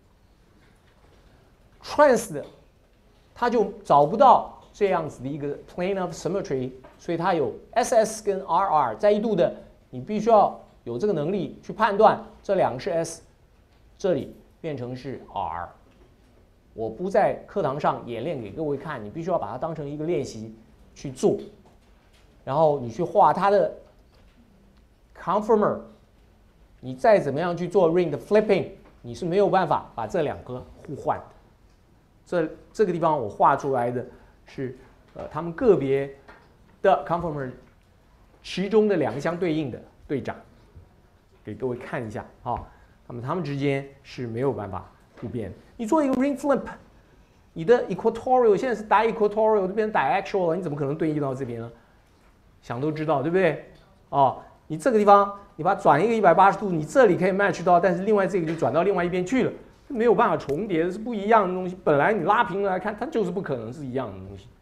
trans 的，它就找不到这样子的一个 plane of symmetry， 所以它有 S S 跟 R R 在一度的，你必须要有这个能力去判断这两个是 S， 这里变成是 R。我不在课堂上演练给各位看，你必须要把它当成一个练习去做，然后你去画它的 conformer， 你再怎么样去做 ring 的 flipping， 你是没有办法把这两个互换的。这这个地方我画出来的是呃他们个别的 conformer 其中的两个相对应的对长。给各位看一下啊，那么它们之间是没有办法互变的。你做一个 ring flip， 你的 equatorial 现在是 di-equatorial， 这边 diaxial 了，你怎么可能对应到这边呢？想都知道，对不对？哦，你这个地方你把它转一个一百八十度，你这里可以 match 到，但是另外这个就转到另外一边去了，没有办法重叠，是不一样的东西。本来你拉平了来看，它就是不可能是一样的东西。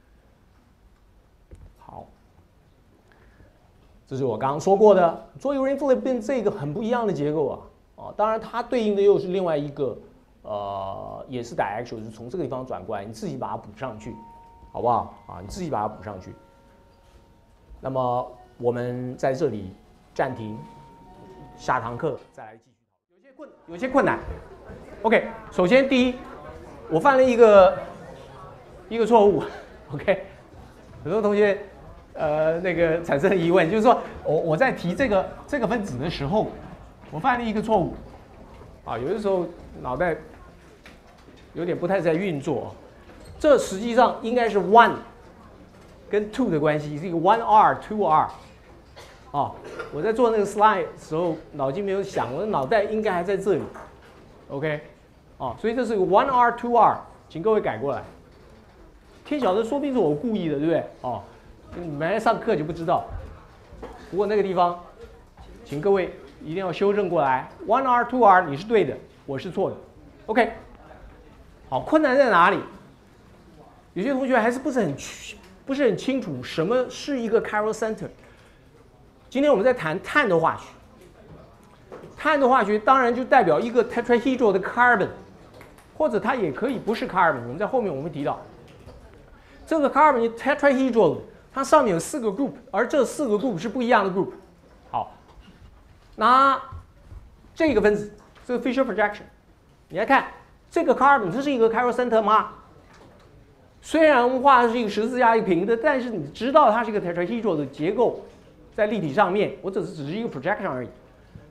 好。这是我刚刚说过的，做一个 ring flip 变这个很不一样的结构啊，啊，当然它对应的又是另外一个，呃，也是 diaxial， 就是从这个地方转过来，你自己把它补上去，好不好？啊，你自己把它补上去。那么我们在这里暂停，下堂课再来继续。有些困，有些困难。OK， 首先第一，我犯了一个一个错误 ，OK， 很多同学。呃，那个产生疑问，就是说我我在提这个这个分子的时候，我犯了一个错误，啊，有的时候脑袋有点不太在运作，这实际上应该是 one 跟 two 的关系，是一个 one R two R， 啊，我在做那个 slide 的时候脑筋没有想，我的脑袋应该还在这里 ，OK， 啊，所以这是一个 one R two R， 请各位改过来。天晓得，说不定是我故意的，对不对？哦。你们来上课就不知道，不过那个地方，请各位一定要修正过来。one R two R 你是对的，我是错的。OK， 好，困难在哪里？有些同学还是不是很不是很清楚什么是一个 chiral center。今天我们在谈碳的化学，碳的化学当然就代表一个 tetrahedral 的 carbon， 或者它也可以不是 carbon。我们在后面我们会提到，这个 carbon tetrahedral。它上面有四个 group， 而这四个 group 是不一样的 group。好，拿这个分子，这个 Fisher projection， 你来看这个 carbon， 这是一个 chiral center 吗？虽然我们画的是一个十字架一个平的，但是你知道它是一个 tetrahedral 的结构，在立体上面，我只是只是一个 projection 而已。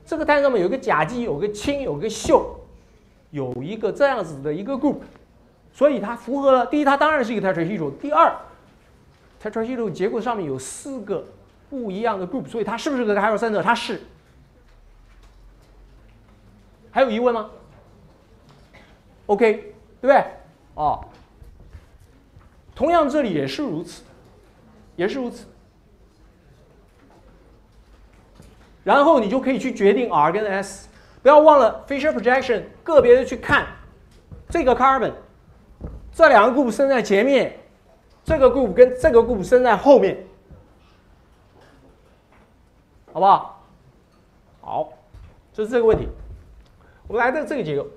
这个碳上面有一个甲基，有个氢，有个溴，有一个这样子的一个 group， 所以它符合了。第一，它当然是一个 tetrahedral。第二 ，tetrahedral 结构上面有四个不一样的 group， 所以它是不是个 chiral center？ 它是。还有疑问吗 ？OK， 对不对？哦，同样这里也是如此，也是如此。然后你就可以去决定 R 跟 S， 不要忘了 Fisher projection， 个别的去看这个 carbon， 这两个 group 生在前面，这个 group 跟这个 group 生在后面，好不好？好，就是这个问题。我们来到这个结构，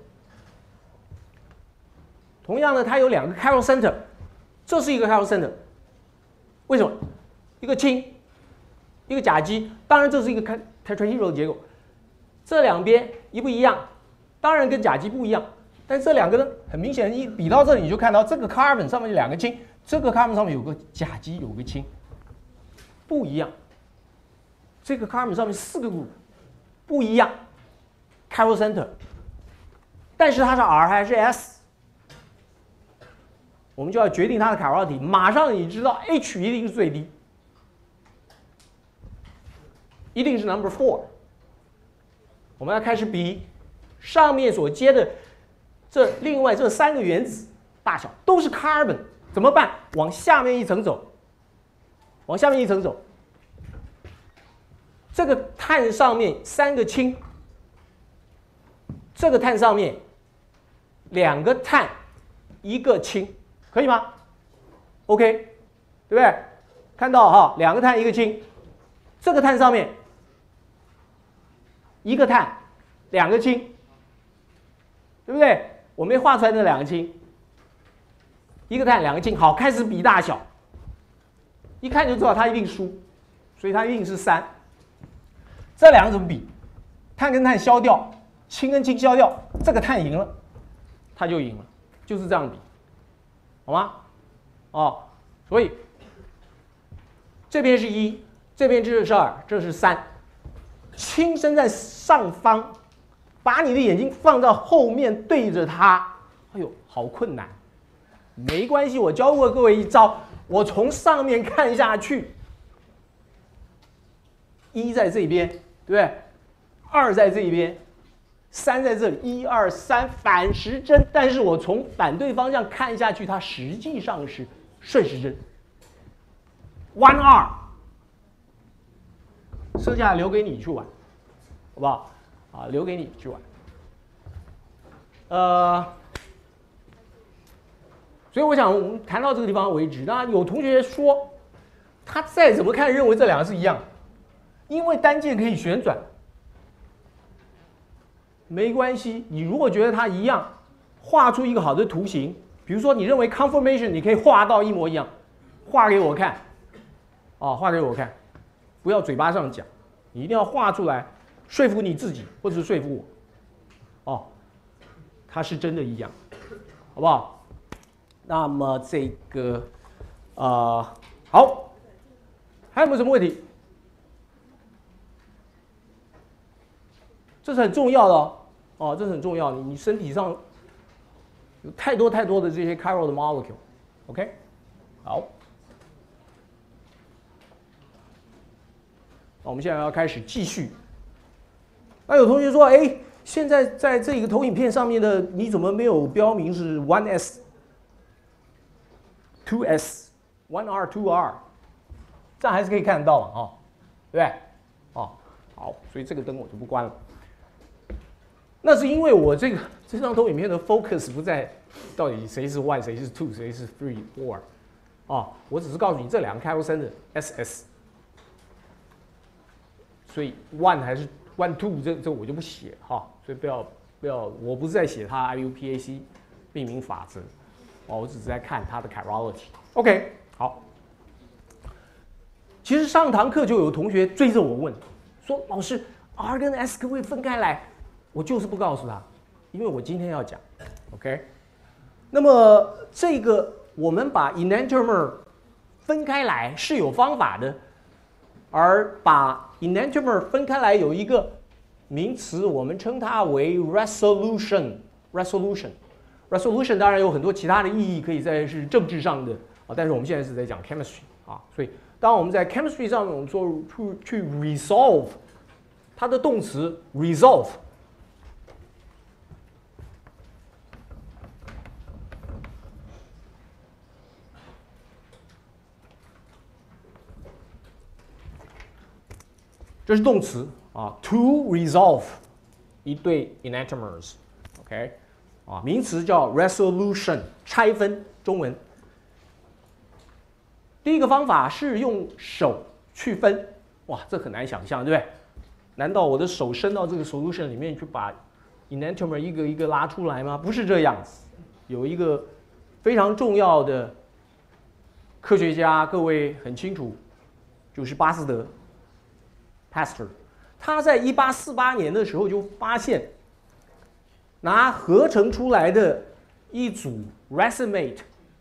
同样呢，它有两个 chiral center， 这是一个 chiral center， 为什么？一个氢，一个甲基，当然这是一个 tetrahedral 的结构，这两边一不一样？当然跟甲基不一样，但这两个呢，很明显一比到这里你就看到这个 carbon 上面有两个氢，这个 carbon 上面有个甲基，有个氢，不一样。这个 carbon 上面四个 group 不一样 ，chiral center， 但是它是 R 还是 S， 我们就要决定它的 chirality。马上你知道 H 一定是最低。一定是 number four。我们要开始比上面所接的这另外这三个原子大小都是 carbon， 怎么办？往下面一层走，往下面一层走。这个碳上面三个氢，这个碳上面两个碳，一个氢，可以吗 ？OK， 对不对？看到哈，两个碳一个氢，这个碳上面。一个碳，两个氢，对不对？我没画出来那两个氢，一个碳，两个氢，好，开始比大小，一看就知道它一定输，所以它一定是三。这两个怎么比？碳跟碳消掉，氢跟氢消掉，这个碳赢了，它就赢了，就是这样比，好吗？哦，所以这边是一，这边这是二，这是三。氢身在上方，把你的眼睛放到后面对着它，哎呦，好困难。没关系，我教过各位一招，我从上面看下去，一在这边，对不对？二在这边，三在这里，一二三反时针，但是我从反对方向看下去，它实际上是顺时针。one 二。剩下留给你去玩，好不好？啊，留给你去玩。呃，所以我想我们谈到这个地方为止。那有同学说，他再怎么看认为这两个是一样，因为单键可以旋转。没关系，你如果觉得它一样，画出一个好的图形，比如说你认为 conformation 你可以画到一模一样，画给我看，啊，画给我看。不要嘴巴上讲，你一定要画出来，说服你自己，或者是说服我。哦，它是真的一样，好不好？那么这个，呃，好，还有没有什么问题？这是很重要的哦，哦，这是很重要的。你身体上有太多太多的这些 chiral 的 molecule，OK， 好。我们现在要开始继续。那有同学说，哎，现在在这个投影片上面的，你怎么没有标明是 one S、two S、one R、two R？ 这样还是可以看得到嘛，哦，对不对？哦，好，所以这个灯我就不关了。那是因为我这个这张投影片的 focus 不在到底谁是 one、谁是 two、谁是 three、four， 哦，我只是告诉你这两个 chiral center S S。所以 one 还是 one two 这这我就不写哈，所以不要不要，我不是在写它 I U P A C 命名法则，哦，我只是在看它的 chirality。OK， 好。其实上堂课就有同学追着我问，说老师 R 跟 S 可不可以分开来？我就是不告诉他，因为我今天要讲。OK， 那么这个我们把 enantiomer 分开来是有方法的。而把 enantiomer 分开来有一个名词我们称它为 resolution。resolution，resolution 当然有很多其他的意义，可以在是政治上的啊，但是我们现在是在讲 chemistry 啊，所以当我们在 chemistry 上我们说去去 resolve， 它的动词 resolve。这是动词啊 ，to resolve 一对 enantiomers，OK， 啊，名词叫 resolution， 拆分，中文。第一个方法是用手去分，哇，这很难想象，对不对？难道我的手伸到这个 solution 里面去把 enantiomer 一个一个拉出来吗？不是这样子，有一个非常重要的科学家，各位很清楚，就是巴斯德。Pasteur， 他在一八四八年的时候就发现，拿合成出来的一组 racemate，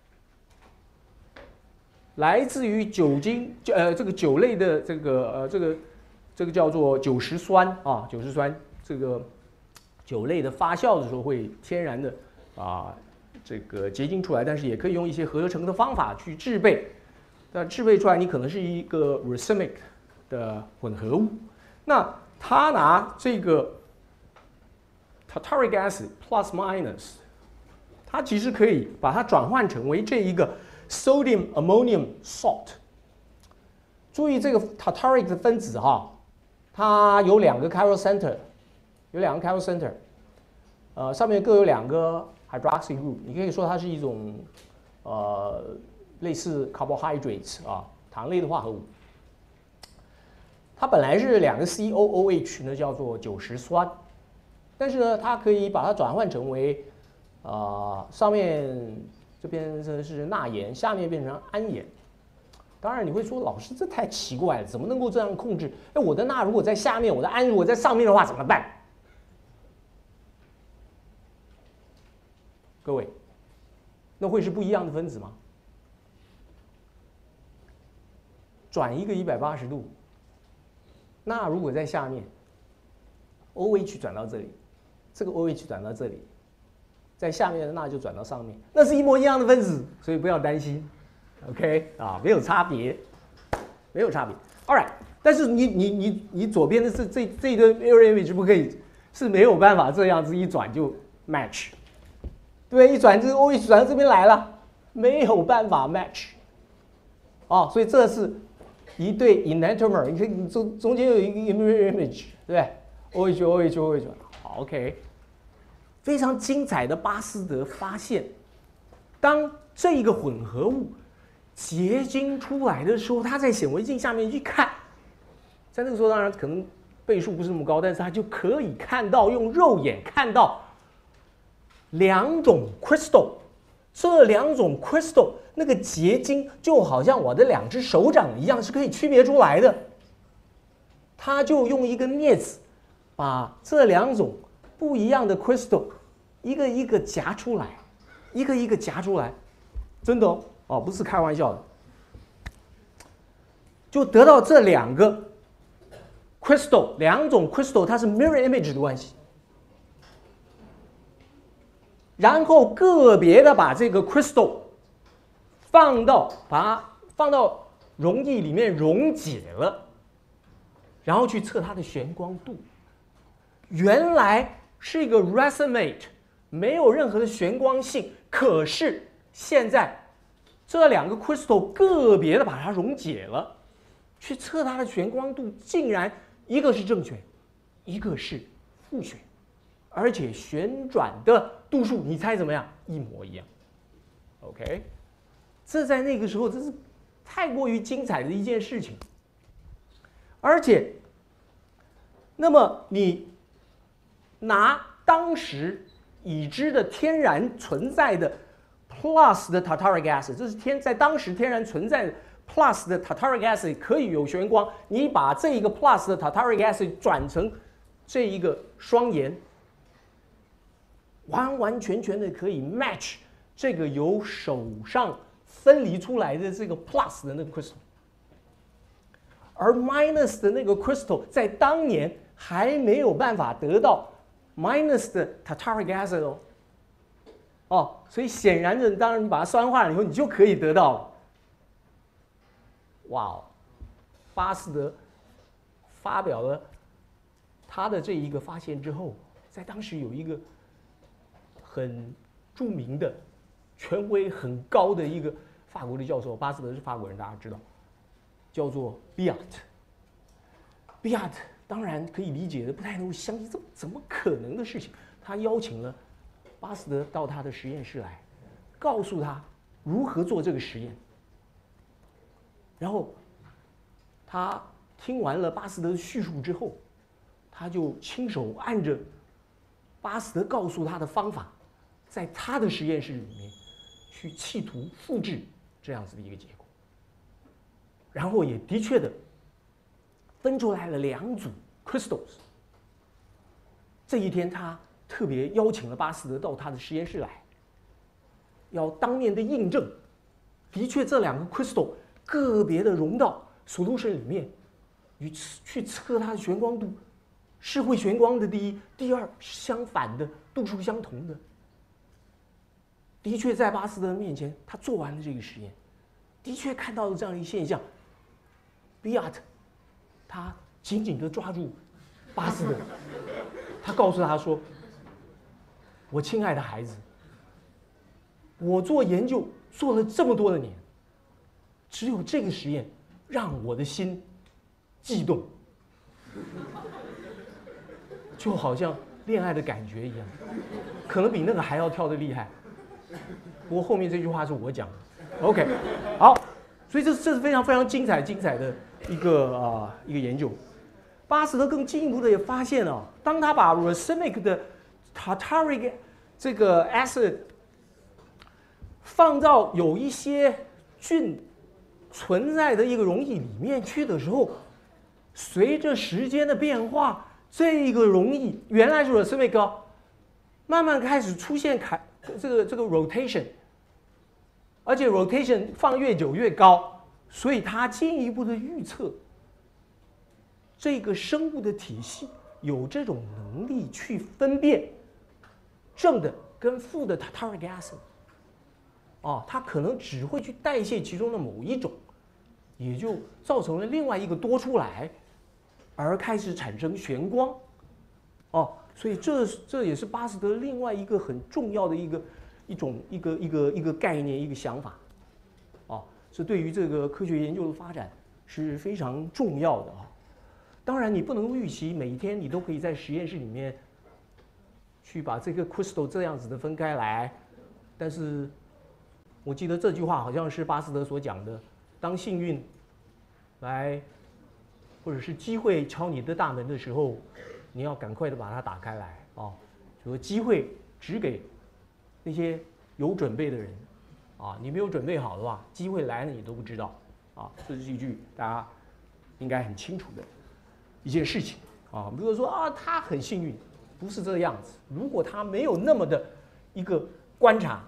来自于酒精呃这个酒类的这个呃这个这个叫做酒石酸啊酒石酸这个酒类的发酵的时候会天然的啊这个结晶出来，但是也可以用一些合成的方法去制备，但制备出来你可能是一个 racemic。的混合物，那他拿这个 tartaric acid plus minus， 它其实可以把它转换成为这一个 sodium ammonium salt。注意这个 tartaric 的分子哈，它有两个 chiral center， 有两个 chiral center， 呃，上面各有两个 hydroxy group， 你可以说它是一种呃类似 carbohydrates 啊糖类的化合物。它本来是两个 C O O H 呢，叫做酒石酸，但是呢，它可以把它转换成为，呃，上面这边是钠盐，下面变成铵盐。当然你会说，老师这太奇怪了，怎么能够这样控制？哎，我的钠如果在下面，我的铵如果在上面的话怎么办？各位，那会是不一样的分子吗？转一个一百八十度。钠如果在下面 ，O H 转到这里，这个 O H 转到这里，在下面的钠就转到上面，那是一模一样的分子，所以不要担心 ，OK 啊，没有差别，没有差别。All right， 但是你你你你左边的是这这一个 mirror image 不可以，是没有办法这样子一转就 match， 对，一转这个 O H 转到这边来了，没有办法 match， 哦，所以这是。一对 enantiomer， 你看中中间有一个 mirror image， 对不对 ？O H O H O H， 好 ，OK， 非常精彩的巴斯德发现，当这一个混合物结晶出来的时候，他在显微镜下面一看，在那个时候当然可能倍数不是那么高，但是他就可以看到用肉眼看到两种 crystal， 这两种 crystal。那个结晶就好像我的两只手掌一样，是可以区别出来的。他就用一个镊子把这两种不一样的 crystal 一个一个夹出来，一个一个夹出来，真的哦，哦不是开玩笑的，就得到这两个 crystal， 两种 crystal 它是 mirror image 的关系。然后个别的把这个 crystal放到把它放到溶液里面溶解了，然后去测它的旋光度。原来是一个 racemate， 没有任何的旋光性，可是现在这两个 crystal 个别的把它溶解了，去测它的旋光度，竟然一个是正弦，一个是负弦，而且旋转的度数，你猜怎么样？一模一样。OK。这在那个时候，这是太过于精彩的一件事情。而且，那么你拿当时已知的天然存在的 plus 的 tartaric acid， 这是天在当时天然存在的 plus 的 tartaric acid 可以有旋光，你把这一个 plus 的 tartaric acid 转成这一个双盐，完完全全的可以 match 这个由手上分离出来的这个 plus 的那个 crystal， 而 minus 的那个 crystal 在当年还没有办法得到 minus 的 tartaric acid 哦。哦，所以显然的，当然你把它酸化了以后，你就可以得到了。哇哦，巴斯德发表了他的这一个发现之后，在当时有一个很著名的、权威很高的一个法国的教授，巴斯德是法国人，大家知道，叫做 Biot。Biot 当然可以理解的，不太能够相信，这怎么可能的事情？他邀请了巴斯德到他的实验室来，告诉他如何做这个实验。然后他听完了巴斯德的叙述之后，他就亲手按着巴斯德告诉他的方法，在他的实验室里面去企图复制这样子的一个结果。然后也的确的分出来了两组 crystals。这一天他特别邀请了巴斯德到他的实验室来，要当面的印证，的确这两个 crystal 个别的融到 solution 里面，与去测它的旋光度是会旋光的。第一，第二相反的度数相同的。的确在巴斯德面前，他做完了这个实验，的确看到了这样一个现象。Biot 他紧紧地抓住巴斯德，他告诉他说：“我亲爱的孩子，我做研究做了这么多的年，只有这个实验让我的心悸动，就好像恋爱的感觉一样，可能比那个还要跳得厉害。不过后面这句话是我讲的 ，OK， 好，所以这这是非常非常精彩精彩的一个啊、呃、一个研究。巴斯德更进一步的也发现啊，当他把 racemic 的 tartaric 这个 acid 放到有一些菌存在的一个溶液里面去的时候，随着时间的变化，这个溶液原来是 racemic， 慢慢开始出现开这个这个 rotation， 而且 rotation 放越久越高，所以它进一步的预测，这个生物的体系有这种能力去分辨正的跟负的 tartaric acid。哦，它可能只会去代谢其中的某一种，也就造成了另外一个多出来，而开始产生旋光。哦，所以这这也是巴斯德另外一个很重要的一个一种一个一个一个概念一个想法。哦，这对于这个科学研究的发展是非常重要的啊。当然，你不能预期每一天你都可以在实验室里面去把这个 crystal 这样子的分开来，但是我记得这句话好像是巴斯德所讲的：当幸运来或者是机会敲你的大门的时候，你要赶快的把它打开来啊！说机会只给那些有准备的人啊，你没有准备好的话，机会来了你都不知道啊！这是一句大家应该很清楚的一件事情啊。如果说啊他很幸运，不是这个样子。如果他没有那么的一个观察，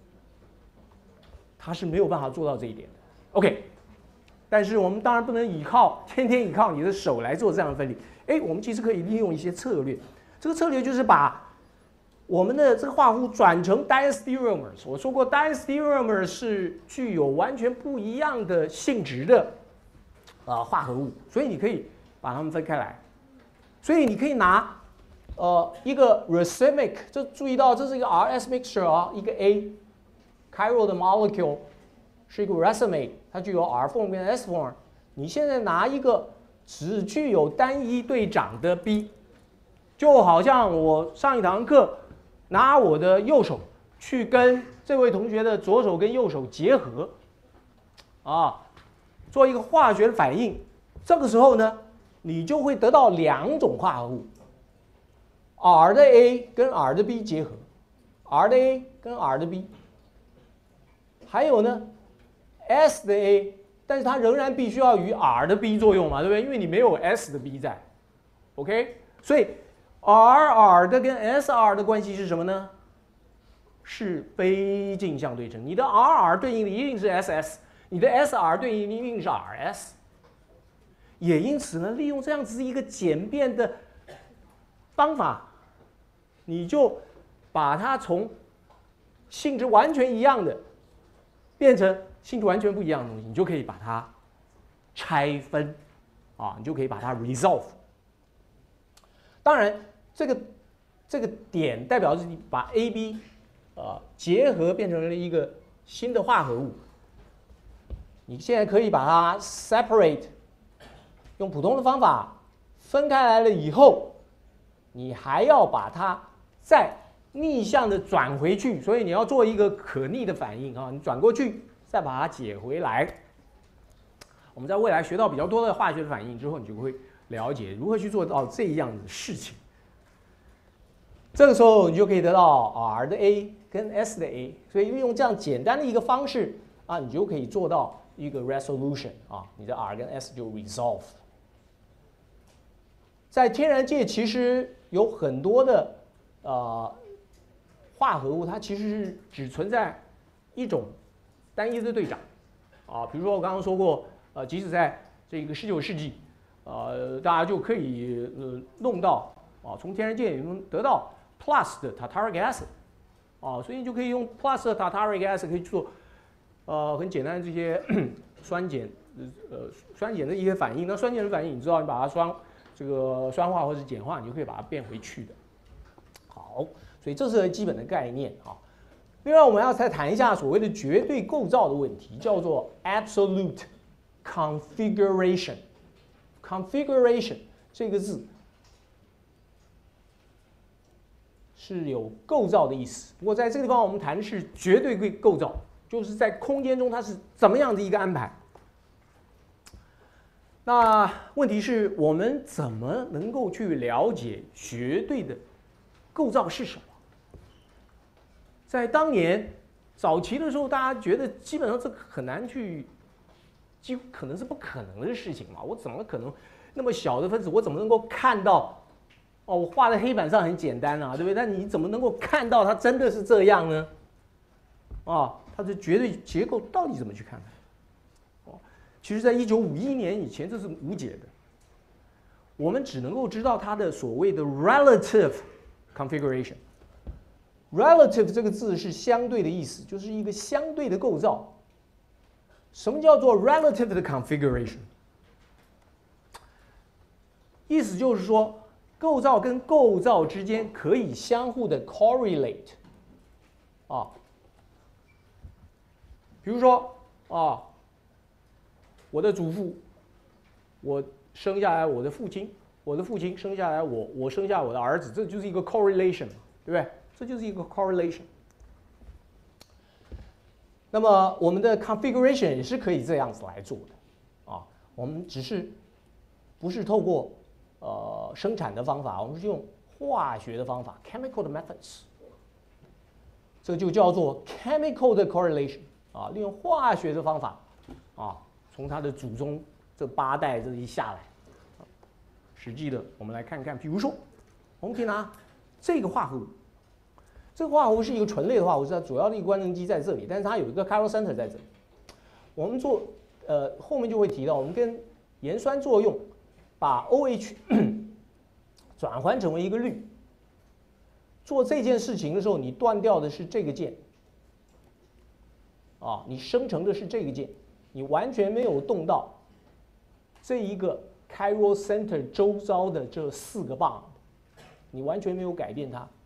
他是没有办法做到这一点的。OK， 但是我们当然不能依靠天天依靠你的手来做这样的分离。哎，我们其实可以利用一些策略。这个策略就是把我们的这个化合物转成 diastereomers。我说过 ，diastereomers 是具有完全不一样的性质的啊、呃、化合物，所以你可以把它们分开来。所以你可以拿呃一个 racemic， 这注意到这是一个 R S mixture 啊，一个 A。Chiral 的 molecule 是一个 racemate， 它具有 R form 跟 S form。你现在拿一个只具有单一对长的 B， 就好像我上一堂课拿我的右手去跟这位同学的左手跟右手结合，啊，做一个化学反应。这个时候呢，你就会得到两种化合物 ，R 的 A 跟 R 的 B 结合 ，R 的 A 跟 R 的 B。还有呢 ，S 的 A， 但是它仍然必须要与 R 的 B 作用嘛，对不对？因为你没有 S 的 B 在 ，OK？ 所以 R R 的跟 S R 的关系是什么呢？是非镜相对称。你的 R R 对应的一定是 S S， 你的 S R 对应的一定是 R S。也因此呢，利用这样子一个简便的方法，你就把它从性质完全一样的变成性质完全不一样的东西，你就可以把它拆分啊，你就可以把它 resolve。当然，这个这个点代表是你把 A、B 呃结合变成了一个新的化合物。你现在可以把它 separate， 用普通的方法分开来了以后，你还要把它再逆向的转回去，所以你要做一个可逆的反应啊，你转过去再把它解回来。我们在未来学到比较多的化学的反应之后，你就会了解如何去做到这样的事情。这个时候你就可以得到 R 的 A 跟 S 的 A， 所以利用这样简单的一个方式啊，你就可以做到一个 resolution 啊，你的 R 跟 S 就 resolve。在天然界其实有很多的呃化合物，它其实是只存在一种单一的对长啊，比如说我刚刚说过，呃，即使在这个十九世纪，呃，大家就可以呃弄到啊，从天然界里能得到 plus 的 tartaric acid 啊，所以你就可以用 plus 的 tartaric acid 可以做呃很简单的这些酸碱呃酸碱的一些反应。那酸碱的反应，你知道你把它酸这个酸化或者碱化，你就可以把它变回去的。好，所以这是基本的概念啊。另外，我们要再谈一下所谓的绝对构造的问题，叫做 absolute configuration。configuration 这个字是有构造的意思，不过在这个地方我们谈的是绝对构造，就是在空间中它是怎么样的一个安排。那问题是我们怎么能够去了解绝对的构造是什么？在当年早期的时候，大家觉得基本上这个很难去，几乎可能是不可能的事情嘛。我怎么可能那么小的分子，我怎么能够看到？哦，我画在黑板上很简单啊，对不对？但你怎么能够看到它真的是这样呢？啊，它的绝对结构到底怎么去看它？哦，其实，在一九五一年以前，这是无解的。我们只能够知道它的所谓的 relative configuration。relative 这个字是相对的意思，就是一个相对的构造。什么叫做 relative 的 configuration？ 意思就是说，构造跟构造之间可以相互的 correlate 啊。比如说啊，我的祖父，我生下来我的父亲，我的父亲生下来我，我生下我的儿子，这就是一个 correlation 嘛，对不对？这就是一个 correlation。那么我们的 configuration 也是可以这样子来做的啊，我们只是不是透过呃生产的方法，我们是用化学的方法 chemical 的 methods， 这就叫做 chemical 的 correlation 啊，利用化学的方法啊，从它的祖宗这八代这一下来，实际的我们来看看，比如说我们可以拿这个化合物。这个化合物是一个醇类的化合物，它主要的一个官能基在这里，但是它有一个 chiral center 在这里。我们做呃后面就会提到，我们跟盐酸作用，把 OH 转换成为一个氯。做这件事情的时候，你断掉的是这个键，啊，你生成的是这个键，你完全没有动到这一个 chiral center 周遭的这四个 bond， 你完全没有改变它。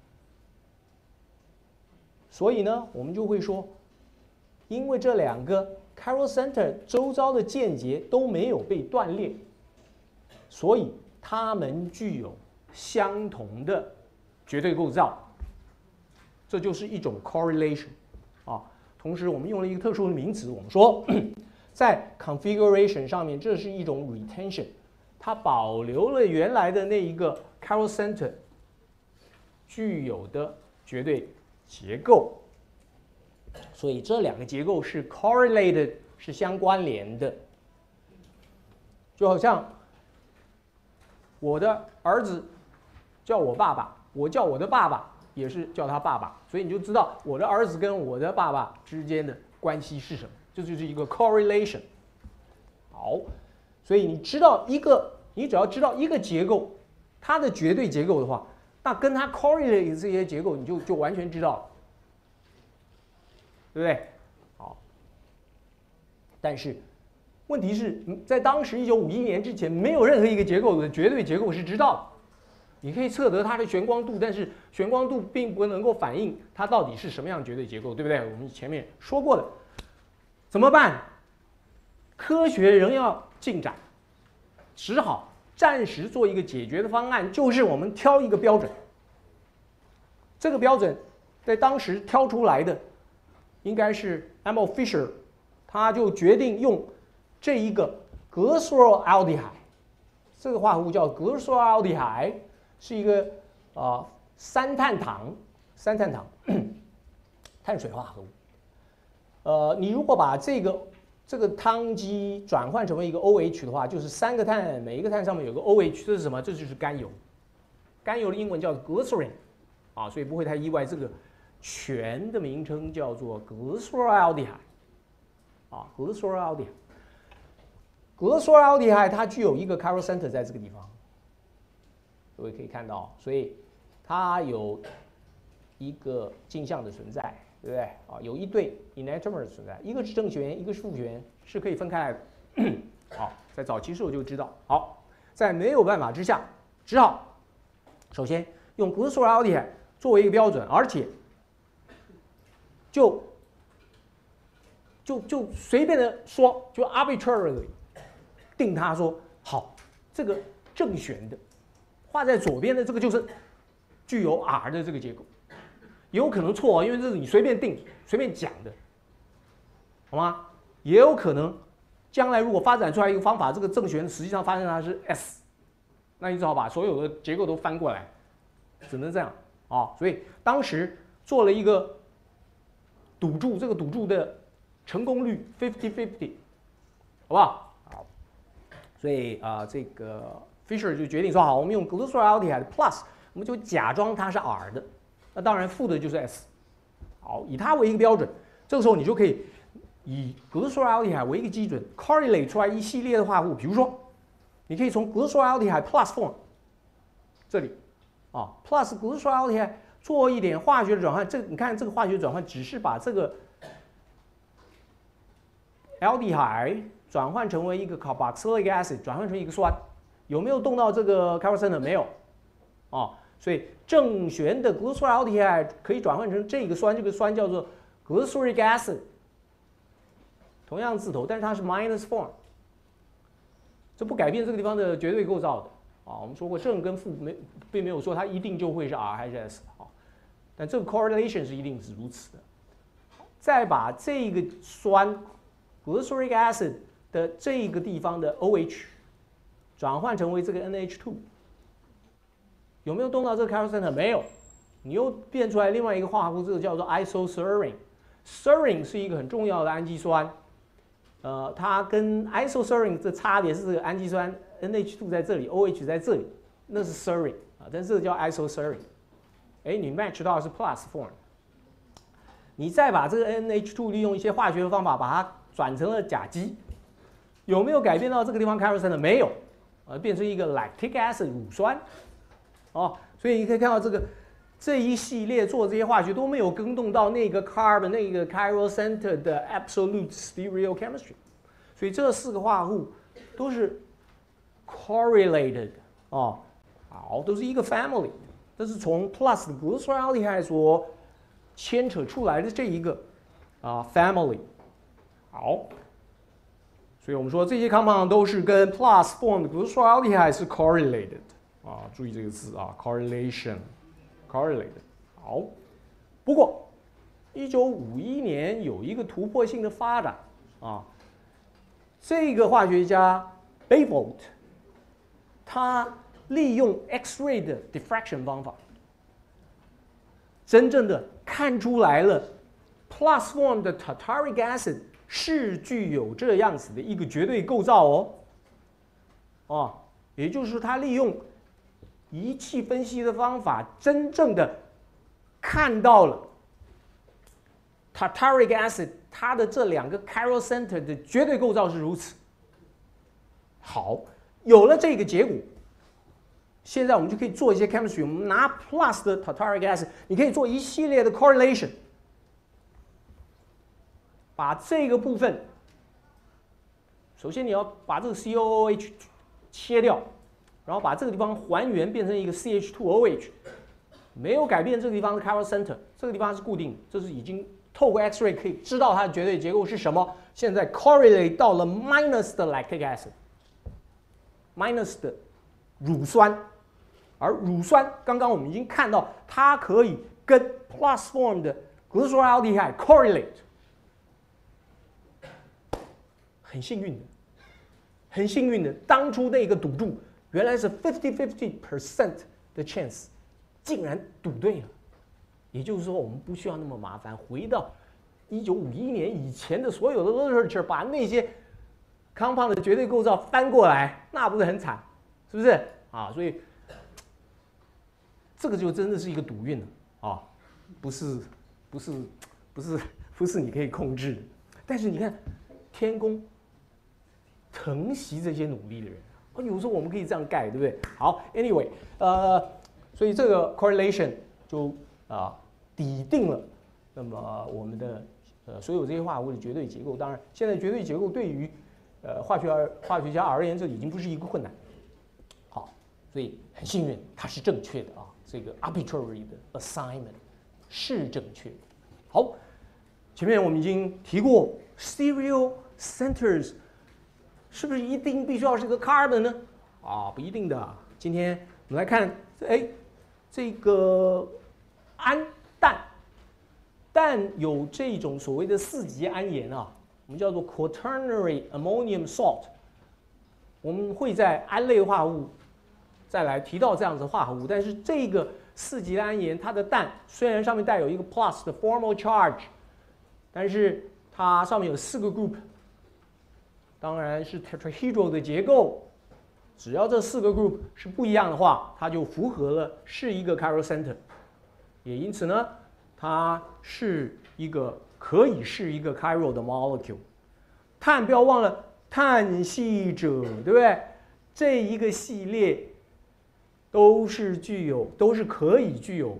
所以呢，我们就会说，因为这两个 chiral center 周遭的键结都没有被断裂，所以它们具有相同的绝对构造，这就是一种 correlation 啊。同时，我们用了一个特殊的名词，我们说在 configuration 上面，这是一种 retention， 它保留了原来的那一个 chiral center 具有的绝对结构，所以这两个结构是 correlated， 是相关联的。就好像我的儿子叫我爸爸，我叫我的爸爸也是叫他爸爸，所以你就知道我的儿子跟我的爸爸之间的关系是什么，这就是一个 correlation。好，所以你知道一个，你只要知道一个结构，它的绝对结构的话， 那跟它 correlate 的这些结构，你就就完全知道了，对不对？好，但是问题是在当时一九五一年之前，没有任何一个结构的绝对结构是知道的。你可以测得它的旋光度，但是旋光度并不能够反映它到底是什么样的绝对结构，对不对？我们前面说过的，怎么办？科学仍要进展，只好暂时做一个解决的方案，就是我们挑一个标准。这个标准在当时挑出来的应该是 Emil Fischer， 他就决定用这一个格索尔奥地海，这个化合物叫格索尔奥地海。是一个啊、呃、三碳糖，三碳糖碳水化合物。呃，你如果把这个这个羟基转换成为一个 O H 的话，就是三个碳，每一个碳上面有个 O H， 这是什么？这就是甘油。甘油的英文叫 glycerin， 啊，所以不会太意外，这个全的名称叫做格索尔奥地海，啊，格索尔奥地海。格索尔奥地海它具有一个 chiral center 在这个地方。各位可以看到，所以它有一个镜像的存在，对不对？啊，有一对 enantiomer 的存在，一个是正弦，一个是负弦，是可以分开来的。好，在早期时候就知道。好，在没有办法之下，只好首先用格索尔奥地海作为一个标准，而且就就就随便的说，就 arbitrarily 定它说好，这个正弦的。画在左边的这个就是具有 R 的这个结构，有可能错，因为这是你随便定、随便讲的，好吗？也有可能将来如果发展出来一个方法，这个正弦实际上发现它是 S， 那你只好把所有的结构都翻过来，只能这样啊。所以当时做了一个赌注，这个赌注的成功率 fifty fifty， 好不好？好，所以啊、呃，这个。Fischer 就决定说好，我们用格索尔奥地海的 plus， 我们就假装它是 R 的，那当然负的就是 S。好，以它为一个标准，这个时候你就可以以格索尔奥地海为一个基准 ，correlate 出来一系列的化合物。比如说，你可以从格索尔奥地海 plus form 这里啊 plus 格索尔奥地海做一点化学的转换。这你看这个化学转换只是把这个 奥地海转换成为一个 carboxylic acid， 转换成一个酸。有没有动到这个 chiral center？ 没有，啊，所以正弦的格索尔奥地海可以转换成这个酸，这个酸叫做 glyceric acid， 同样字头，但是它是 minus form， 这不改变这个地方的绝对构造的啊。我们说过正跟负没并没有说它一定就会是 R 还是 S 啊，但这个 correlation 是一定是如此的。再把这个酸 glyceric acid 的这个地方的 OH。转换成为这个 N H 二， 有没有动到这个 chiral center？ 没有，你又变出来另外一个化合物，这个叫做 isoserine。serine 是一个很重要的氨基酸，呃，它跟 isoserine 的差别是这个氨基酸 N H 二 在这里 ，OH 在这里，那是 serine 啊，但这个叫 isoserine。哎，你 match 到的是 plus form， 你再把这个 N H 二 利用一些化学的方法把它转成了甲基，有没有改变到这个地方 chiral center？ 没有。呃，变成一个 lactic acid 乳酸，哦，所以你可以看到这个这一系列做这些化学都没有更动到那个 carbon 那个 chiral center 的 absolute stereochemistry， 所以这四个化合物都是 correlated 哦，好，都是一个 family， 这是从 plus 的格索尔奥地海所牵扯出来的这一个啊 family， 好。所以我们说这些 compound 都是跟 plus form 的格索尔奥地海是 correlated 啊，注意这个字啊 ，correlation，correlated。好，不过一九五一年有一个突破性的发展啊，这个化学家 Bayvold， 他利用 X-ray 的 diffraction 方法，真正的看出来了 plus form 的 tartaric acid。是具有这样子的一个绝对构造哦，哦，也就是说，它利用仪器分析的方法，真正的看到了 tartaric acid 它的这两个 chiral center 的绝对构造是如此。好，有了这个结果， 现在我们就可以做一些 chemistry， 我们拿 plus 的 tartaric acid， 你可以做一系列的 correlation， 把这个部分，首先你要把这个 C O O H 切掉，然后把这个地方还原变成一个 C H 二 O H， 没有改变这个地方的 chiral center， 这个地方是固定的，这是已经透过 X-ray 可以知道它的绝对结构是什么。现在 correlate 到了 minus 的 lactic acid，minus 的乳酸。而乳酸，刚刚我们已经看到，它可以跟 plus form 的 glycerolaldehyde correlate， 很幸运的，很幸运的，当初那个赌注原来是 fifty fifty percent 的 chance， 竟然赌对了。也就是说，我们不需要那么麻烦，回到一九五一年以前的所有的 literature， 把那些 compound 的绝对构造翻过来，那不是很惨，是不是啊？所以。这个就真的是一个赌运了啊，不是，不是，不是，不是你可以控制的。但是你看，天公疼惜这些努力的人啊，有时候我们可以这样盖，对不对？好 ，anyway， 呃，所以这个 correlation 就啊底定了，那么我们的呃所有这些化合物的绝对结构。当然，现在绝对结构对于呃化学化学家而言，这已经不是一个困难。好，所以很幸运，它是正确的啊。这个 arbitrary 的 assignment 是正确的。好，前面我们已经提过 stereo centers 是不是一定必须要是个 carbon 呢？啊，不一定的。今天我们来看，哎，这个氨氮，氮有这种所谓的四级铵盐啊，我们叫做 quaternary ammonium salt。我们会在胺类化合物再来提到这样子的化合物，但是这个四级铵盐，它的氮虽然上面带有一个 plus 的 formal charge， 但是它上面有四个 group， 当然是 tetrahedral 的结构。只要这四个 group 是不一样的话，它就符合了是一个 chiral center， 也因此呢，它是一个可以是一个 chiral 的 molecule。碳不要忘了，碳系者，对不对？这一个系列。都是具有，都是可以具有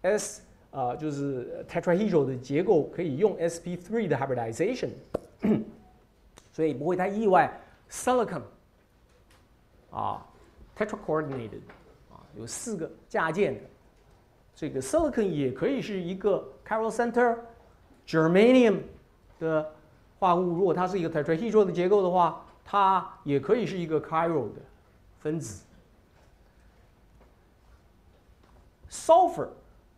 s 啊、呃，就是 tetrahedral 的结构，可以用 s p 三 的 hybridization， 所以不会太意外。silicon 啊 ，tetracoordinated 啊，有四个价键的，这个 silicon 也可以是一个 chiral center。germanium 的化合物，如果它是一个 tetrahedral 的结构的话，它也可以是一个 chiral 的分子。sulfur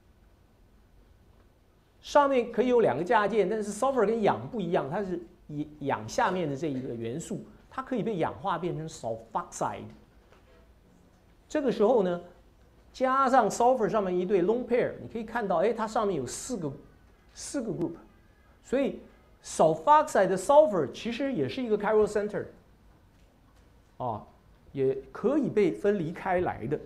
上面可以有两个价键，但是 sulfur 跟氧不一样，它是氧下面的这一个元素，它可以被氧化变成 sulfoxide。这个时候呢，加上 sulfur 上面一对 lone pair， 你可以看到，哎，它上面有四个四个 group， 所以 sulfoxide 的 sulfur 其实也是一个 chiral center， 啊，也可以被分离开来的。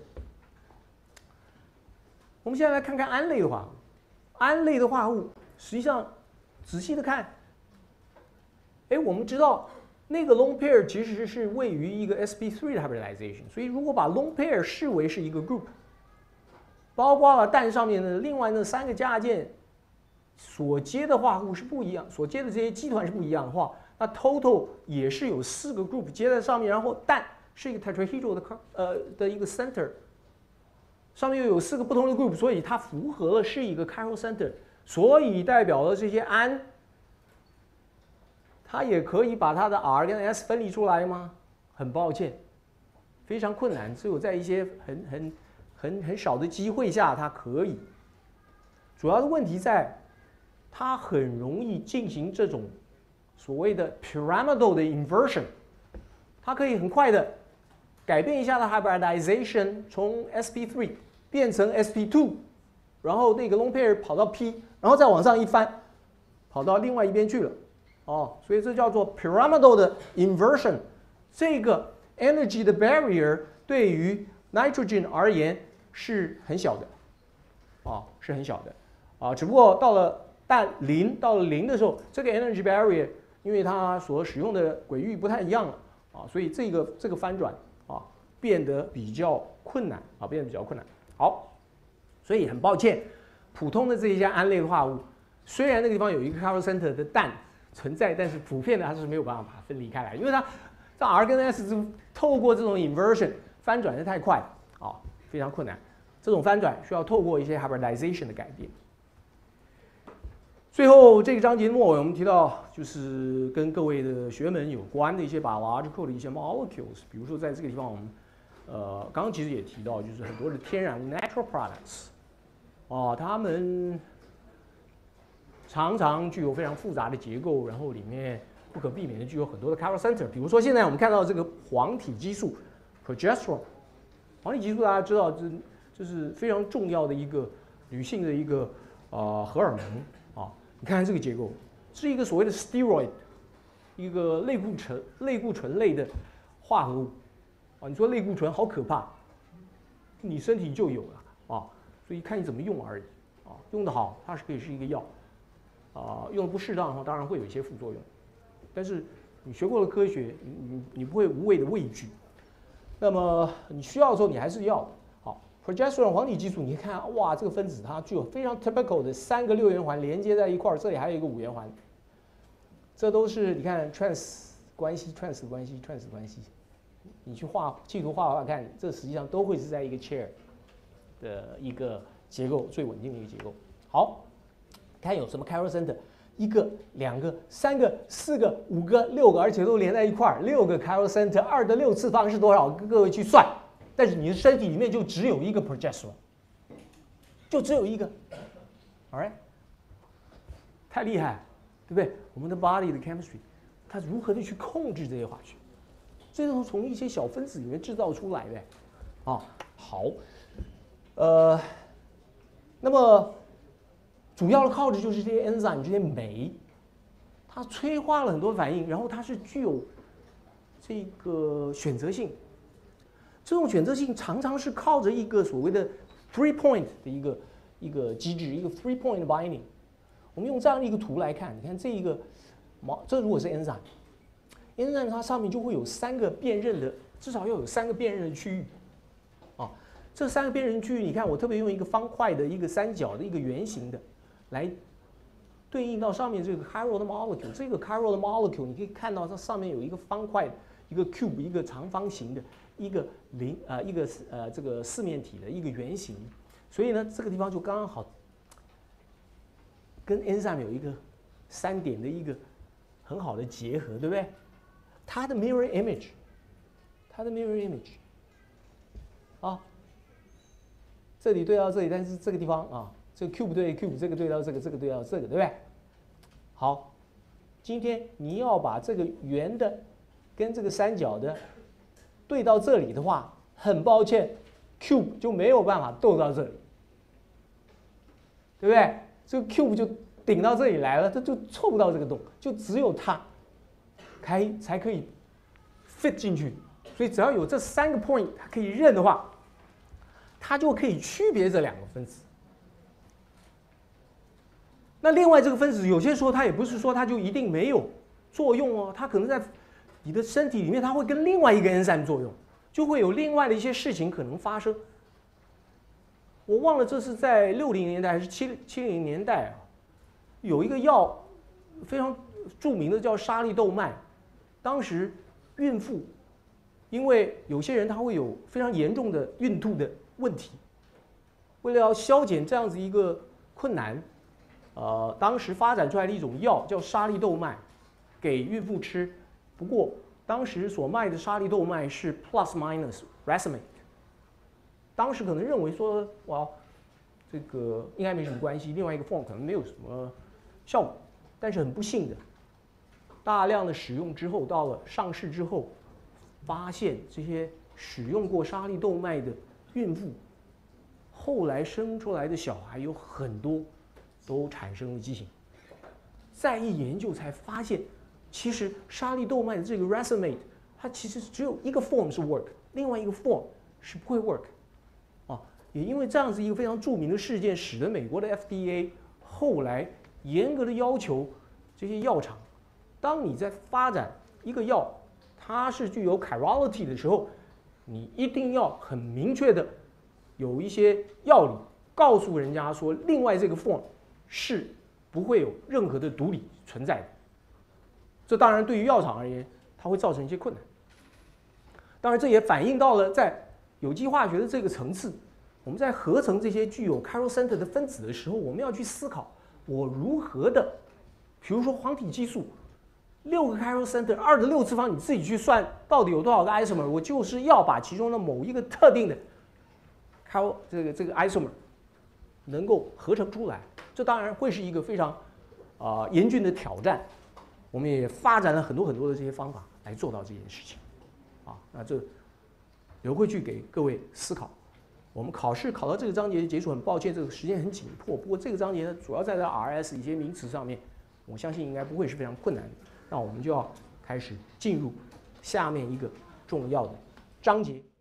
我们现在来看看胺类的化合物。胺类的化合物，实际上仔细的看，哎，我们知道那个 lone pair 其实是位于一个 s p 三 的 hybridization， 所以如果把 lone pair 视为是一个 group， 包括了氮上面的另外那三个价键所接的化合物是不一样，所接的这些基团是不一样的话，那 total 也是有四个 group 接在上面，然后氮是一个 tetrahedral 的呃的一个 center。上面又有四个不同的 group， 所以它符合了是一个 chiral center， 所以代表了这些氨，它也可以把它的 R 跟 S 分离出来吗？很抱歉，非常困难，只有在一些很很很很少的机会下它可以。主要的问题在，它很容易进行这种所谓的 pyramidal 的 inversion， 它可以很快的。改变一下它 hybridization， 从 s p 三 变成 s p 二， 然后那个 lone pair 跑到 P， 然后再往上一翻，跑到另外一边去了。哦，所以这叫做 pyramidal 的 inversion。这个 energy 的 barrier 对于 nitrogen 而言是很小的，啊，是很小的，啊，只不过到了氮零到了零的时候，这个 energy barrier 因为它所使用的轨域不太一样了，啊，所以这个这个翻转。 变得比较困难啊，变得比较困难。好，所以很抱歉，普通的这一些胺类化合物，虽然那个地方有一个 chiral center 的氮存在，但是普遍的它是没有办法把它分离开来，因为它这 R 跟 S 透过这种 inversion 翻转的太快啊，非常困难。这种翻转需要透过一些 hybridization 的改变。最后这个章节末尾，我们提到就是跟各位的学门有关的一些 biological 的一些 molecules， 比如说在这个地方我们呃刚刚其实也提到，就是很多的天然 natural products， 哦，它们常常具有非常复杂的结构，然后里面不可避免的具有很多的 chiral center。比如说现在我们看到这个黄体激素 progesterone， 黄体激素大家知道这这是非常重要的一个女性的一个呃荷尔蒙啊。你看看这个结构，是一个所谓的 steroid， 一个类固醇类固醇类的化合物啊。你说类固醇好可怕，你身体就有了啊，所以看你怎么用而已啊。用得好，它是可以是一个药啊；用得不适当的话，当然会有一些副作用。但是你学过了科学，你你你不会无谓的畏惧。那么你需要的时候，你还是要。progesterone 黄体激素，你看，哇，这个分子它具有非常 typical 的三个六元环连接在一块儿，这里还有一个五元环，这都是你看 trans 关系 trans 的关系 trans 的关系，你去画企图画画看，这实际上都会是在一个 chair 的一个结构最稳定的一个结构。好，看有什么 chiral center， 一个、两个、三个、四个、五个、六个，而且都连在一块儿，六个 chiral center， 二的六次方是多少？各位去算。但是你的身体里面就只有一个 progesterone， 就只有一个 ，all right， 太厉害，对不对？我们的 body 的 chemistry， 它如何的去控制这些化学，这都是从一些小分子里面制造出来的，啊，好，呃，那么主要的靠的就是这些 enzyme 这些酶，它催化了很多反应，然后它是具有这个选择性。这种选择性常常是靠着一个所谓的 three point 的一个一个机制，一个 three point binding。我们用这样的一个图来看，你看这一个毛，这如果是 enzyme，enzyme 它上面就会有三个辨认的，至少要有三个辨认的区域。啊，这三个辨认区域，你看我特别用一个方块的、一个三角的、一个圆形的，来对应到上面这个 chiral 的 molecule。这个 chiral 的 molecule， 你可以看到它上面有一个方块，一个 cube， 一个长方形的。一个零呃一个呃这个四面体的一个圆形，所以呢这个地方就刚刚好跟 enzyme 有一个三点的一个很好的结合，对不对？它的 mirror image， 它的 mirror image， 啊，这里对到这里，但是这个地方啊，这个 cube 对 cube， 这个对到这个，这个对到这个，对不对？好，今天你要把这个圆的跟这个三角的对到这里的话，很抱歉 ，cube 就没有办法斗到这里，对不对？这个 cube 就顶到这里来了，它就凑不到这个洞，就只有它开才可以 fit 进去。所以只要有这三个 point 它可以认的话，它就可以区别这两个分子。那另外这个分子有些时候它也不是说它就一定没有作用哦，它可能在你的身体里面，它会跟另外一个 enzyme 作用，就会有另外的一些事情可能发生。我忘了这是在六零年代还是七七零年代啊，有一个药非常著名的叫沙利豆麦，当时孕妇因为有些人他会有非常严重的孕吐的问题，为了要消减这样子一个困难，呃，当时发展出来的一种药叫沙利豆麦，给孕妇吃。不过当时所卖的沙利豆麦是 plus minus racemate， 当时可能认为说，哇，这个应该没什么关系，另外一个 form 可能没有什么效果。但是很不幸的，大量的使用之后，到了上市之后，发现这些使用过沙利豆麦的孕妇，后来生出来的小孩有很多都产生了畸形。再一研究才发现，其实沙利豆麦的这个 racemate， 它其实只有一个 form 是 work， 另外一个 form 是不会 work。啊，也因为这样子一个非常著名的事件，使得美国的 F D A 后来严格的要求这些药厂，当你在发展一个药，它是具有 chirality 的时候， 你一定要很明确的有一些要领，告诉人家说，另外这个 form 是不会有任何的毒理存在的。这当然对于药厂而言，它会造成一些困难。当然，这也反映到了在有机化学的这个层次，我们在合成这些具有 chiral center 的分子的时候，我们要去思考，我如何的，比如说黄体激素，六个 chiral center， 二的六次方，你自己去算到底有多少个 isomer， 我就是要把其中的某一个特定的 chiral 这个这个 isomer 能够合成出来，这当然会是一个非常啊、呃、严峻的挑战。我们也发展了很多很多的这些方法来做到这件事情。啊，那这留回去给各位思考。我们考试考到这个章节结束，很抱歉，这个时间很紧迫。不过这个章节呢，主要在这 R S 一些名词上面，我相信应该不会是非常困难的。那我们就要开始进入下面一个重要的章节。